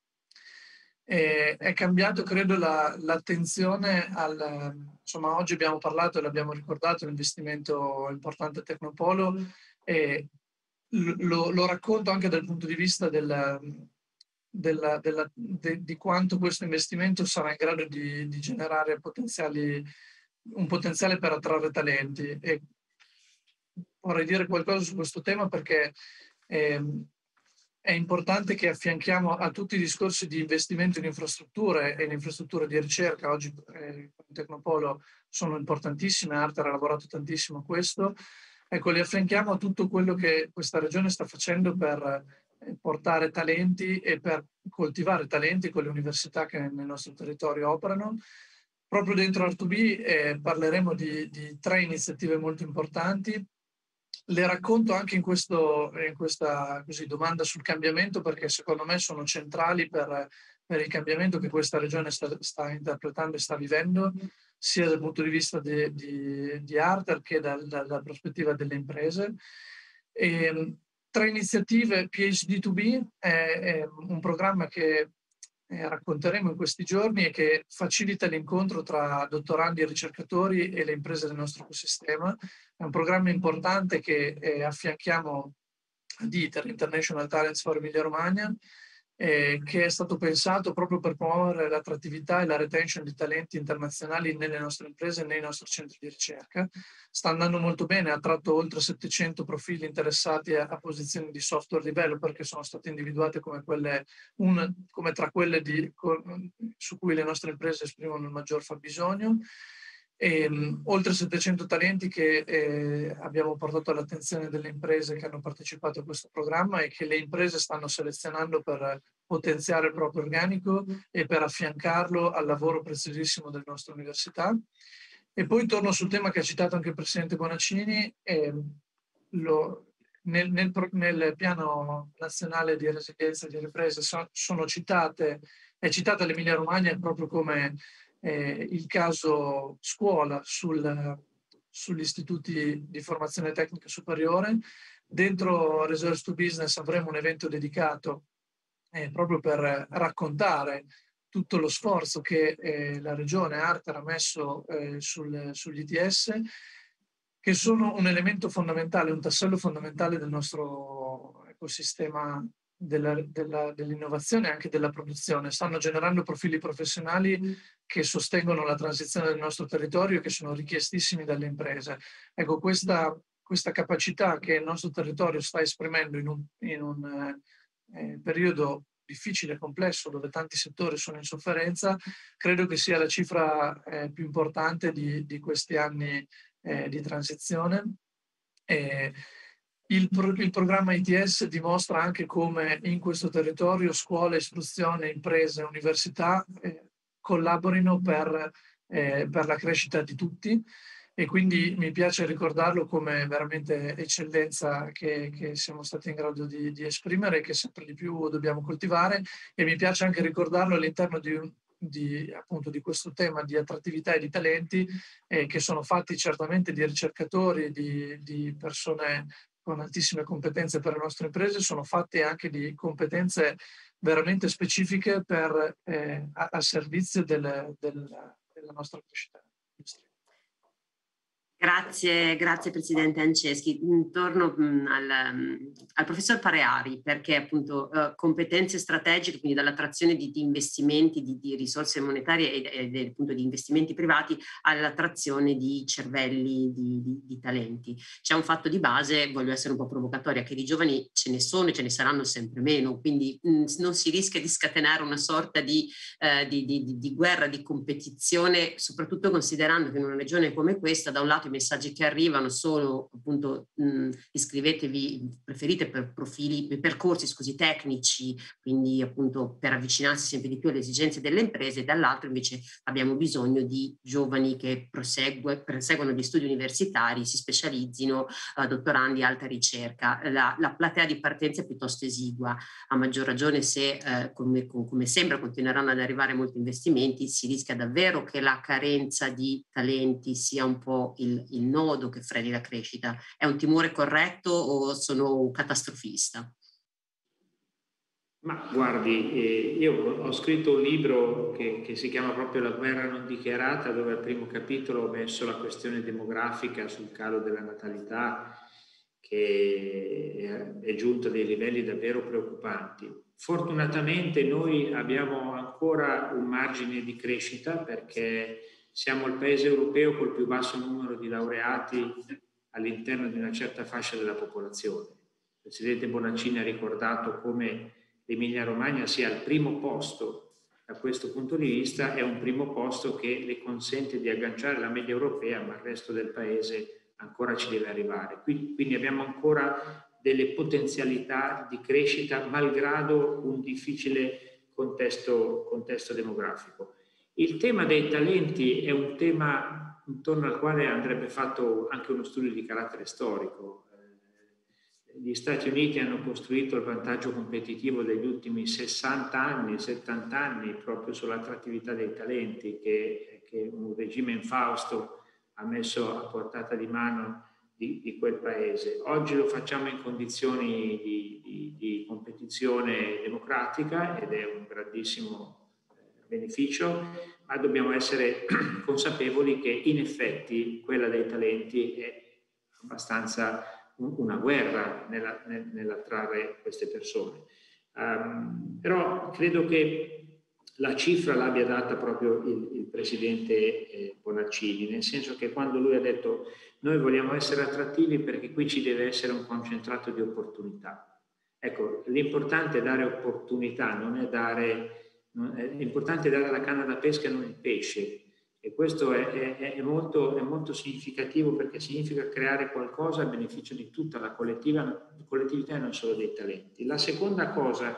E è cambiato, credo, la, l'attenzione al... Insomma, oggi abbiamo parlato e l'abbiamo ricordato, l'investimento importante a Tecnopolo, e lo, lo racconto anche dal punto di vista del, della, della, de, di quanto questo investimento sarà in grado di, di generare potenziali, un potenziale per attrarre talenti. E vorrei dire qualcosa su questo tema perché eh, è importante che affianchiamo a tutti i discorsi di investimento in infrastrutture e in infrastrutture di ricerca. Oggi eh, Tecnopolo sono importantissime, Arter ha lavorato tantissimo a questo. Ecco, li affianchiamo a tutto quello che questa regione sta facendo per eh, portare talenti e per coltivare talenti con le università che nel nostro territorio operano. Proprio dentro R due B eh, parleremo di, di tre iniziative molto importanti. Le racconto anche in, questo, in questa così, domanda sul cambiamento, perché secondo me sono centrali per, per il cambiamento che questa regione sta, sta interpretando e sta vivendo, sia dal punto di vista di, di, di Arter che dal, dalla prospettiva delle imprese. E, tre iniziative. P H D due B è, è un programma che eh, racconteremo in questi giorni e che facilita l'incontro tra dottorandi e ricercatori e le imprese del nostro ecosistema. È un programma importante che eh, affianchiamo ad ITER, International Talents for Emilia Romagna, eh, che è stato pensato proprio per promuovere l'attrattività e la retention di talenti internazionali nelle nostre imprese e nei nostri centri di ricerca. Sta andando molto bene, ha attratto oltre settecento profili interessati a, a posizioni di software developer che sono state individuate come, quelle, un, come tra quelle di, con, su cui le nostre imprese esprimono il maggior fabbisogno. E, um, oltre settecento talenti che eh, abbiamo portato all'attenzione delle imprese che hanno partecipato a questo programma e che le imprese stanno selezionando per potenziare il proprio organico e per affiancarlo al lavoro preziosissimo delle nostre università. E poi torno sul tema che ha citato anche il Presidente Bonaccini. Eh, lo, nel, nel, nel piano nazionale di resilienza e di ripresa so, sono citate, è citata l'Emilia Romagna proprio come Eh, il caso scuola sul, sugli istituti di formazione tecnica superiore. Dentro Research to Business avremo un evento dedicato eh, proprio per raccontare tutto lo sforzo che eh, la Regione Arter ha messo eh, sul, sugli I T S, che sono un elemento fondamentale, un tassello fondamentale del nostro ecosistema della, della, dell'innovazione e anche della produzione. Stanno generando profili professionali che sostengono la transizione del nostro territorio e che sono richiestissimi dalle imprese. Ecco, questa, questa capacità che il nostro territorio sta esprimendo in un, in un eh, periodo difficile e complesso dove tanti settori sono in sofferenza, credo che sia la cifra eh, più importante di, di questi anni eh, di transizione. Eh, Il, pro, il programma I T S dimostra anche come in questo territorio scuole, istruzione, imprese, università eh, collaborino per, eh, per la crescita di tutti, e quindi mi piace ricordarlo come veramente eccellenza che, che siamo stati in grado di, di esprimere e che sempre di più dobbiamo coltivare, e mi piace anche ricordarlo all'interno di un Di, appunto, di questo tema di attrattività e di talenti eh, che sono fatti certamente di ricercatori, di, di persone con altissime competenze per le nostre imprese, sono fatte anche di competenze veramente specifiche per, eh, a, a servizio del, del, della nostra crescita industriale. Grazie, grazie Presidente Anceschi. Torno mh, al, mh, al professor Pareari, perché appunto uh, competenze strategiche, quindi dall'attrazione di, di investimenti, di, di risorse monetarie e, e appunto di investimenti privati all'attrazione di cervelli, di, di, di talenti. C'è un fatto di base, voglio essere un po' provocatoria, che di giovani ce ne sono e ce ne saranno sempre meno, quindi mh, non si rischia di scatenare una sorta di, uh, di, di, di guerra, di competizione, soprattutto considerando che in una regione come questa, da un lato i messaggi che arrivano sono appunto mh, iscrivetevi, preferite per profili, per percorsi scusi tecnici, quindi appunto per avvicinarsi sempre di più alle esigenze delle imprese, e dall'altro invece abbiamo bisogno di giovani che prosegue, proseguono gli studi universitari, si specializzino, uh, dottorandi, alta ricerca. La, la platea di partenza è piuttosto esigua, a maggior ragione se uh, come, come sembra continueranno ad arrivare molti investimenti, si rischia davvero che la carenza di talenti sia un po' il il nodo che freni la crescita. È un timore corretto o sono un catastrofista? Ma guardi, eh, io ho scritto un libro che, che si chiama proprio La guerra non dichiarata, dove al primo capitolo ho messo la questione demografica sul calo della natalità, che è giunta a dei livelli davvero preoccupanti. Fortunatamente noi abbiamo ancora un margine di crescita, perché siamo il paese europeo col più basso numero di laureati all'interno di una certa fascia della popolazione. Il Presidente Bonaccini ha ricordato come l'Emilia Romagna sia al primo posto da questo punto di vista, è un primo posto che le consente di agganciare la media europea, ma il resto del paese ancora ci deve arrivare. Quindi, quindi abbiamo ancora delle potenzialità di crescita malgrado un difficile contesto, contesto demografico. Il tema dei talenti è un tema intorno al quale andrebbe fatto anche uno studio di carattere storico. Gli Stati Uniti hanno costruito il vantaggio competitivo degli ultimi sessanta anni, settanta anni proprio sull'attrattività dei talenti che, che un regime infausto ha messo a portata di mano di, di quel paese. Oggi lo facciamo in condizioni di, di, di competizione democratica ed è un grandissimo beneficio, ma dobbiamo essere consapevoli che in effetti quella dei talenti è abbastanza una guerra nella, nell'attrarre queste persone. Um, però credo che la cifra l'abbia data proprio il, il presidente eh, Bonaccini, nel senso che quando lui ha detto noi vogliamo essere attrattivi perché qui ci deve essere un concentrato di opportunità. Ecco, l'importante è dare opportunità, non è dare, non è, l'importante è dare la canna da pesca e non il pesce. E questo è, è, è, molto, è molto significativo, perché significa creare qualcosa a beneficio di tutta la collettiva, collettività e non solo dei talenti. La seconda cosa,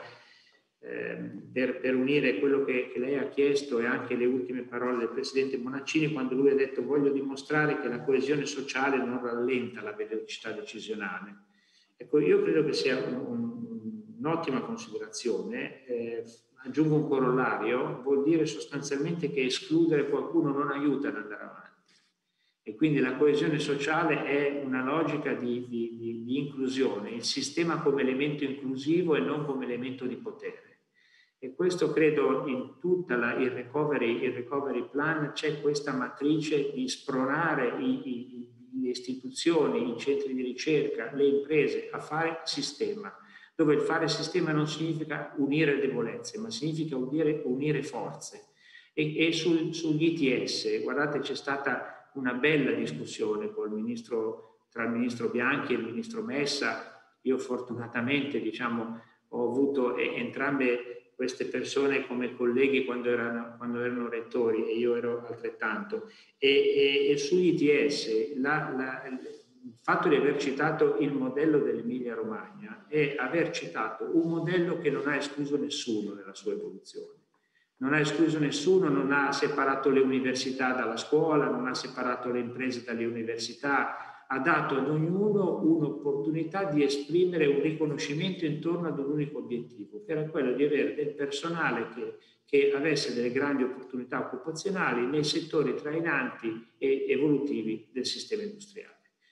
eh, per, per unire quello che, che lei ha chiesto e anche le ultime parole del presidente Bonaccini, quando lui ha detto voglio dimostrare che la coesione sociale non rallenta la velocità decisionale. Ecco, io credo che sia un, un, un'ottima considerazione. Eh, Aggiungo un corollario, vuol dire sostanzialmente che escludere qualcuno non aiuta ad andare avanti. E quindi la coesione sociale è una logica di, di, di, di inclusione, il sistema come elemento inclusivo e non come elemento di potere. E questo credo in tutta la, il, recovery, il recovery plan c'è questa matrice di spronare i, i, le istituzioni, i centri di ricerca, le imprese a fare sistema, dove il fare sistema non significa unire debolezze, ma significa unire, unire forze. E, e sul, sugli I T S, guardate, c'è stata una bella discussione col ministro, tra il ministro Bianchi e il ministro Messa. Io fortunatamente, diciamo, ho avuto entrambe queste persone come colleghi quando erano, quando erano rettori, e io ero altrettanto. E, e, e sugli I T S, la, la, il fatto di aver citato il modello dell'Emilia Romagna è aver citato un modello che non ha escluso nessuno nella sua evoluzione. Non ha escluso nessuno, non ha separato le università dalla scuola, non ha separato le imprese dalle università, ha dato ad ognuno un'opportunità di esprimere un riconoscimento intorno ad un unico obiettivo, che era quello di avere del personale che, che avesse delle grandi opportunità occupazionali nei settori trainanti e evolutivi del sistema industriale.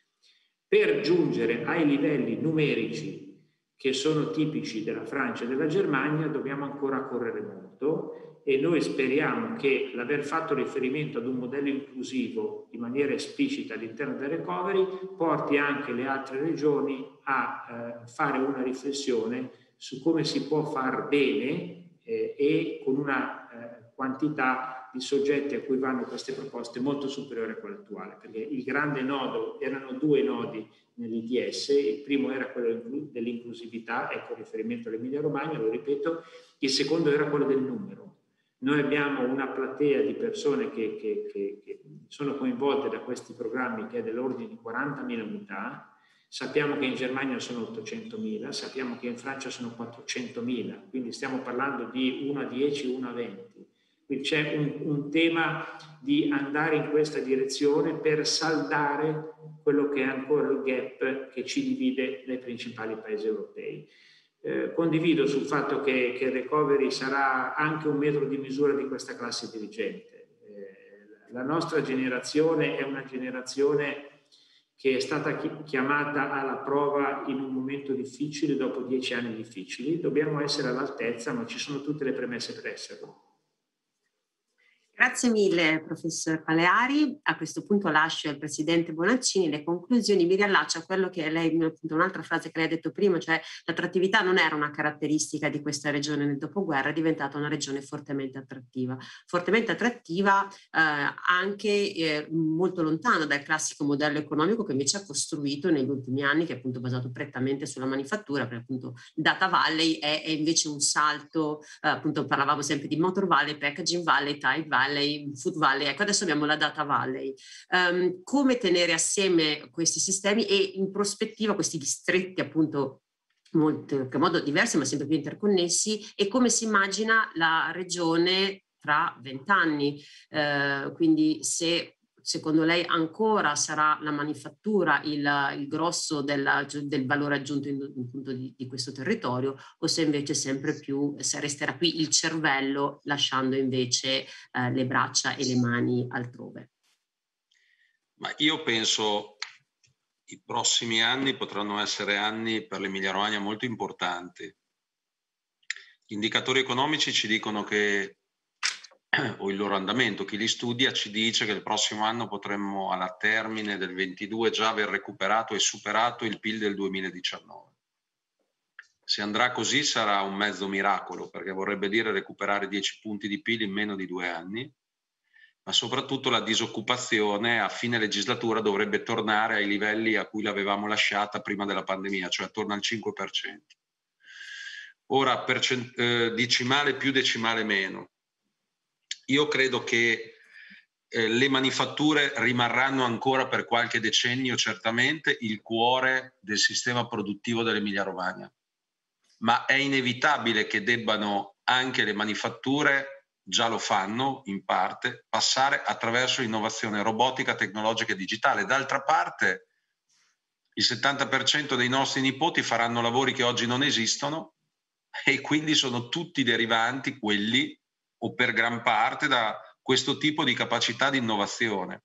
Per giungere ai livelli numerici che sono tipici della Francia e della Germania dobbiamo ancora correre molto, e noi speriamo che l'aver fatto riferimento ad un modello inclusivo in maniera esplicita all'interno del recovery porti anche le altre regioni a eh, fare una riflessione su come si può far bene eh, e con una eh, quantità di soggetti a cui vanno queste proposte molto superiore a quella attuale, perché il grande nodo, erano due nodi nell'I T S, il primo era quello dell'inclusività, ecco riferimento all'Emilia Romagna, lo ripeto, il secondo era quello del numero. Noi abbiamo una platea di persone che, che, che, che sono coinvolte da questi programmi che è dell'ordine di quarantamila unità, sappiamo che in Germania sono ottocentomila, sappiamo che in Francia sono quattrocentomila, quindi stiamo parlando di uno a dieci, uno a venti. Quindi c'è un, un tema di andare in questa direzione per saldare quello che è ancora il gap che ci divide dai principali paesi europei. Eh, condivido sul fatto che, che il recovery sarà anche un metro di misura di questa classe dirigente. Eh, la nostra generazione è una generazione che è stata chiamata alla prova in un momento difficile dopo dieci anni difficili. Dobbiamo essere all'altezza, ma ci sono tutte le premesse per esserlo. Grazie mille, professor Paleari. A questo punto lascio al presidente Bonaccini le conclusioni. Mi riallaccio a quello che lei, appunto, un'altra frase che lei ha detto prima, cioè l'attrattività non era una caratteristica di questa regione nel dopoguerra, è diventata una regione fortemente attrattiva. Fortemente attrattiva eh, anche eh, molto lontano dal classico modello economico che invece ha costruito negli ultimi anni, che è appunto basato prettamente sulla manifattura, perché appunto Data Valley è, è invece un salto, eh, appunto parlavamo sempre di Motor Valley, Packaging Valley, Type Valley, Food Valley, ecco adesso abbiamo la Data Valley. Um, come tenere assieme questi sistemi e in prospettiva questi distretti appunto molto, in qualche modo diversi ma sempre più interconnessi, e come si immagina la regione tra vent'anni, uh, quindi se secondo lei ancora sarà la manifattura il, il grosso della, del valore aggiunto in, in punto di, di questo territorio, o se invece sempre più se resterà qui il cervello, lasciando invece eh, le braccia e le mani altrove? Ma io penso i prossimi anni potranno essere anni per l'Emilia Romagna molto importanti. Gli indicatori economici ci dicono che o il loro andamento. Chi li studia ci dice che il prossimo anno potremmo alla termine del ventidue già aver recuperato e superato il P I L del duemiladiciannove. Se andrà così sarà un mezzo miracolo, perché vorrebbe dire recuperare dieci punti di P I L in meno di due anni, ma soprattutto la disoccupazione a fine legislatura dovrebbe tornare ai livelli a cui l'avevamo lasciata prima della pandemia, cioè attorno al cinque per cento. Ora, percent- eh, decimale più, decimale meno. Io credo che eh, le manifatture rimarranno ancora per qualche decennio certamente il cuore del sistema produttivo dell'Emilia-Romagna, ma è inevitabile che debbano anche le manifatture, già lo fanno in parte, passare attraverso l'innovazione robotica, tecnologica e digitale. D'altra parte il settanta per cento dei nostri nipoti faranno lavori che oggi non esistono e quindi sono tutti derivanti quelli, o per gran parte, da questo tipo di capacità di innovazione.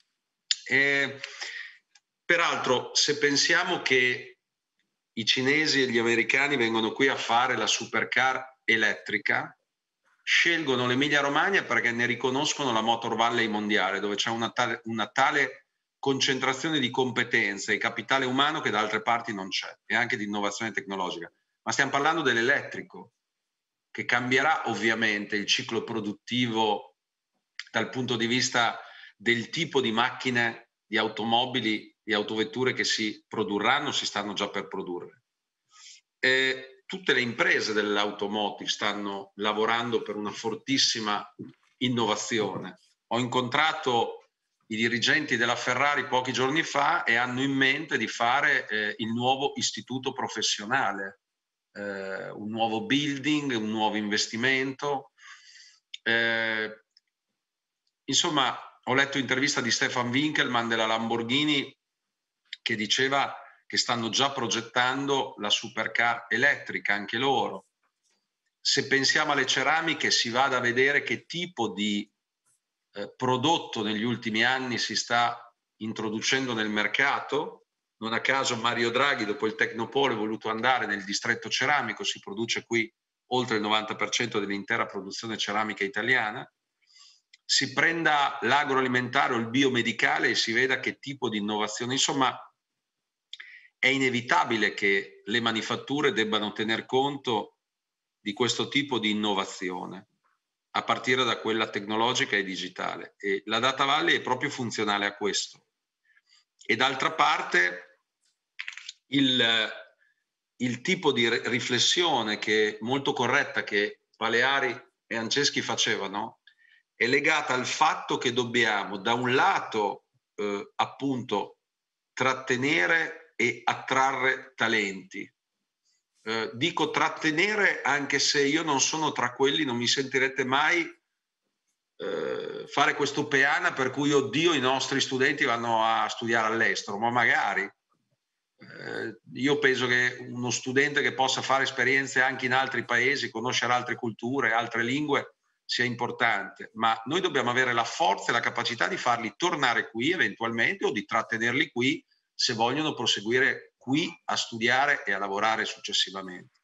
E, peraltro, se pensiamo che i cinesi e gli americani vengono qui a fare la supercar elettrica, scelgono l'Emilia-Romagna perché ne riconoscono la Motor Valley mondiale, dove c'è una tale, una tale concentrazione di competenze e capitale umano che da altre parti non c'è, e anche di innovazione tecnologica. Ma stiamo parlando dell'elettrico, che cambierà ovviamente il ciclo produttivo dal punto di vista del tipo di macchine, di automobili, di autovetture che si produrranno, si stanno già per produrre. E tutte le imprese dell'automotive stanno lavorando per una fortissima innovazione. Ho incontrato i dirigenti della Ferrari pochi giorni fa e hanno in mente di fare eh, il nuovo istituto professionale, eh, un nuovo building, un nuovo investimento. Eh, insomma, ho letto intervista di Stefan Winkelmann della Lamborghini che diceva che stanno già progettando la supercar elettrica, anche loro. Se pensiamo alle ceramiche, si vada a vedere che tipo di eh, prodotto negli ultimi anni si sta introducendo nel mercato. Non a caso Mario Draghi, dopo il Tecnopole, è voluto andare nel distretto ceramico, si produce qui oltre il novanta per cento dell'intera produzione ceramica italiana. Si prenda l'agroalimentare o il biomedicale e si veda che tipo di innovazione. Insomma, è inevitabile che le manifatture debbano tener conto di questo tipo di innovazione, a partire da quella tecnologica e digitale. E la Data Valley è proprio funzionale a questo. E d'altra parte il, il tipo di riflessione che molto corretta che Paleari e Anceschi facevano è legata al fatto che dobbiamo da un lato eh, appunto trattenere e attrarre talenti. Eh, dico trattenere anche se io non sono tra quelli, non mi sentirete mai eh, fare questo peana per cui oddio i nostri studenti vanno a studiare all'estero, ma magari eh, io penso che uno studente che possa fare esperienze anche in altri paesi, conoscere altre culture, altre lingue sia importante, ma noi dobbiamo avere la forza e la capacità di farli tornare qui eventualmente o di trattenerli qui se vogliono proseguire qui a studiare e a lavorare successivamente.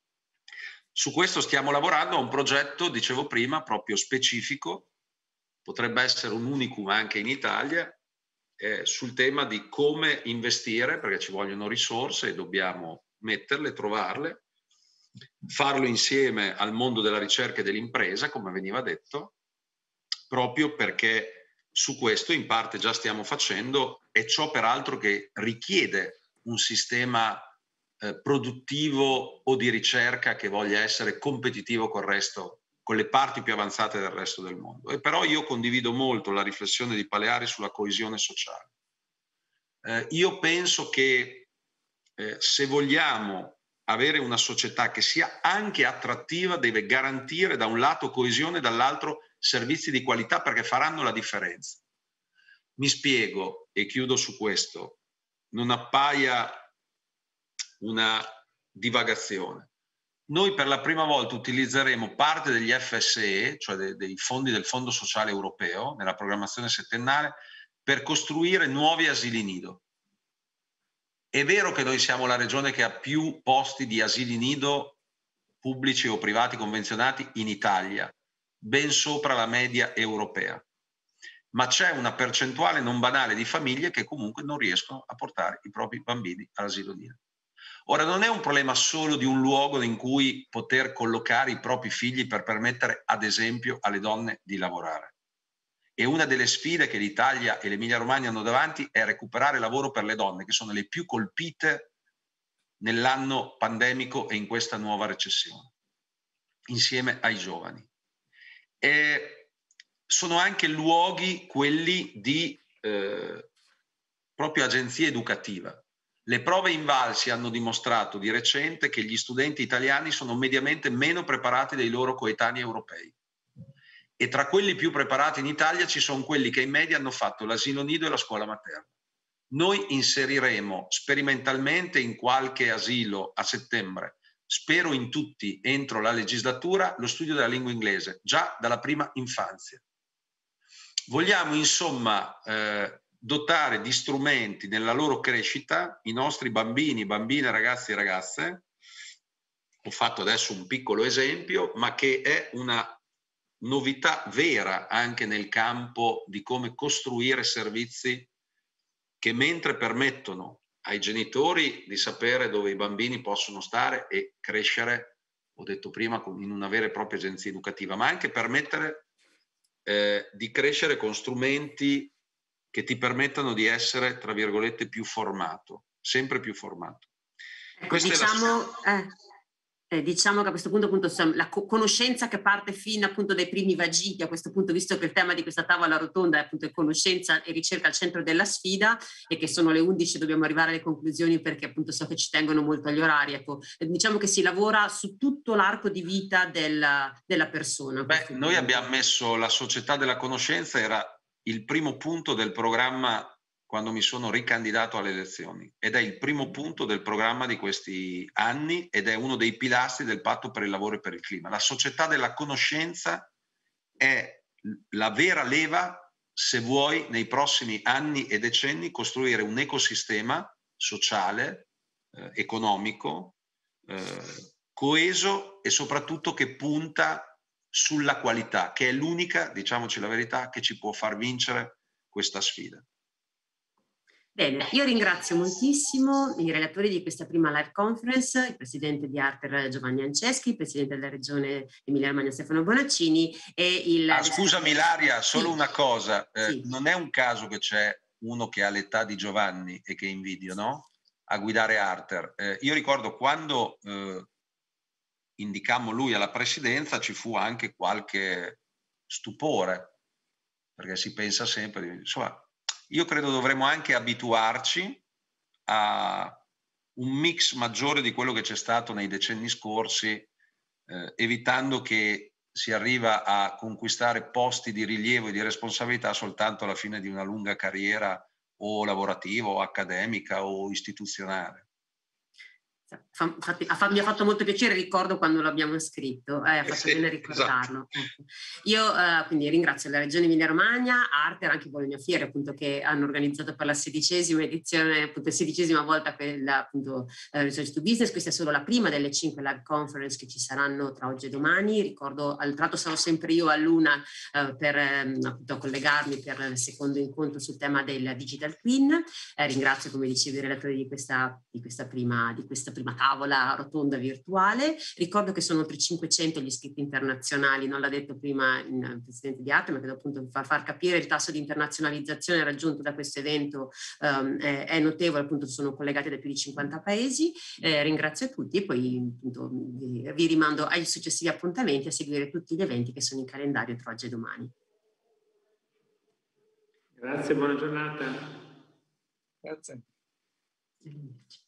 Su questo stiamo lavorando a un progetto, dicevo prima, proprio specifico, potrebbe essere un unicum anche in Italia, eh, sul tema di come investire, perché ci vogliono risorse e dobbiamo metterle, trovarle, farlo insieme al mondo della ricerca e dell'impresa, come veniva detto, proprio perché su questo in parte già stiamo facendo, e ciò peraltro che richiede un sistema eh, produttivo o di ricerca che voglia essere competitivo col resto, con le parti più avanzate del resto del mondo. E però io condivido molto la riflessione di Paleari sulla coesione sociale. Eh, io penso che eh, se vogliamo avere una società che sia anche attrattiva, deve garantire da un lato coesione e dall'altro servizi di qualità, perché faranno la differenza. Mi spiego e chiudo su questo. Non appaia una divagazione. Noi per la prima volta utilizzeremo parte degli F S E, cioè dei, dei fondi del Fondo Sociale Europeo, nella programmazione settennale, per costruire nuovi asili nido. È vero che noi siamo la regione che ha più posti di asili nido pubblici o privati convenzionati in Italia, ben sopra la media europea. Ma c'è una percentuale non banale di famiglie che comunque non riescono a portare i propri bambini all'asilo nido. Ora, non è un problema solo di un luogo in cui poter collocare i propri figli per permettere, ad esempio, alle donne di lavorare. E una delle sfide che l'Italia e l'Emilia-Romagna hanno davanti è recuperare lavoro per le donne, che sono le più colpite nell'anno pandemico e in questa nuova recessione, insieme ai giovani. E sono anche luoghi quelli di eh, proprio agenzia educativa. Le prove Invalsi hanno dimostrato di recente che gli studenti italiani sono mediamente meno preparati dei loro coetanei europei. E tra quelli più preparati in Italia ci sono quelli che in media hanno fatto l'asilo nido e la scuola materna. Noi inseriremo sperimentalmente in qualche asilo a settembre, spero in tutti entro la legislatura, lo studio della lingua inglese, già dalla prima infanzia. Vogliamo insomma eh, dotare di strumenti nella loro crescita i nostri bambini, bambine, ragazzi e ragazze. Ho fatto adesso un piccolo esempio, ma che è una novità vera anche nel campo di come costruire servizi che, mentre permettono ai genitori di sapere dove i bambini possono stare e crescere, ho detto prima, in una vera e propria agenzia educativa, ma anche permettere eh, di crescere con strumenti che ti permettano di essere, tra virgolette, più formato, sempre più formato. Ecco, diciamo, la... eh, eh, diciamo che a questo punto appunto la co conoscenza che parte fino appunto dai primi vagiti, a questo punto, visto che il tema di questa tavola rotonda è appunto conoscenza e ricerca al centro della sfida e che sono le undici, dobbiamo arrivare alle conclusioni perché appunto so che ci tengono molto agli orari, ecco, diciamo che si lavora su tutto l'arco di vita della, della persona. Beh, noi abbiamo messo la società della conoscenza, era il primo punto del programma quando mi sono ricandidato alle elezioni ed è il primo punto del programma di questi anni ed è uno dei pilastri del patto per il lavoro e per il clima. La società della conoscenza è la vera leva, se vuoi, nei prossimi anni e decenni costruire un ecosistema sociale, eh, economico, eh, coeso e soprattutto che punta sulla qualità, che è l'unica, diciamoci la verità, che ci può far vincere questa sfida. Bene, io ringrazio moltissimo i relatori di questa prima live conference, il presidente di Arter Giovanni Anceschi, il presidente della regione Emilia-Romagna Stefano Bonaccini e il... Ah, scusami Ilaria, solo sì. una cosa, eh, sì. non è un caso che c'è uno che ha l'età di Giovanni e che invidio, no? A guidare Arter. Eh, io ricordo quando eh, indicammo lui alla presidenza ci fu anche qualche stupore, perché si pensa sempre, insomma, io credo dovremmo anche abituarci a un mix maggiore di quello che c'è stato nei decenni scorsi, eh, evitando che si arriva a conquistare posti di rilievo e di responsabilità soltanto alla fine di una lunga carriera o lavorativa o accademica o istituzionale. Infatti, mi ha fatto molto piacere, ricordo quando l'abbiamo scritto, eh, ha fatto sì, bene ricordarlo. Esatto. Io eh, quindi ringrazio la Regione Emilia-Romagna, Arter, anche Bologna Fiere, appunto, che hanno organizzato per la sedicesima edizione, appunto, sedicesima volta quella, appunto, uh, Research to Business. Questa è solo la prima delle cinque live conference che ci saranno tra oggi e domani. Ricordo, al tratto sarò sempre io a Luna uh, per um, appunto collegarmi per il secondo incontro sul tema del Digital Twin. Eh, ringrazio, come dicevi, i relatori di questa, di questa prima di questa prima tavola rotonda virtuale. Ricordo che sono oltre cinquecento gli iscritti internazionali, non l'ha detto prima il presidente di Arter, ma credo appunto far, far capire il tasso di internazionalizzazione raggiunto da questo evento um, è, è notevole, appunto sono collegati da più di cinquanta paesi. Eh, ringrazio tutti e poi appunto vi, vi rimando ai successivi appuntamenti a seguire tutti gli eventi che sono in calendario tra oggi e domani. Grazie, buona giornata. Grazie.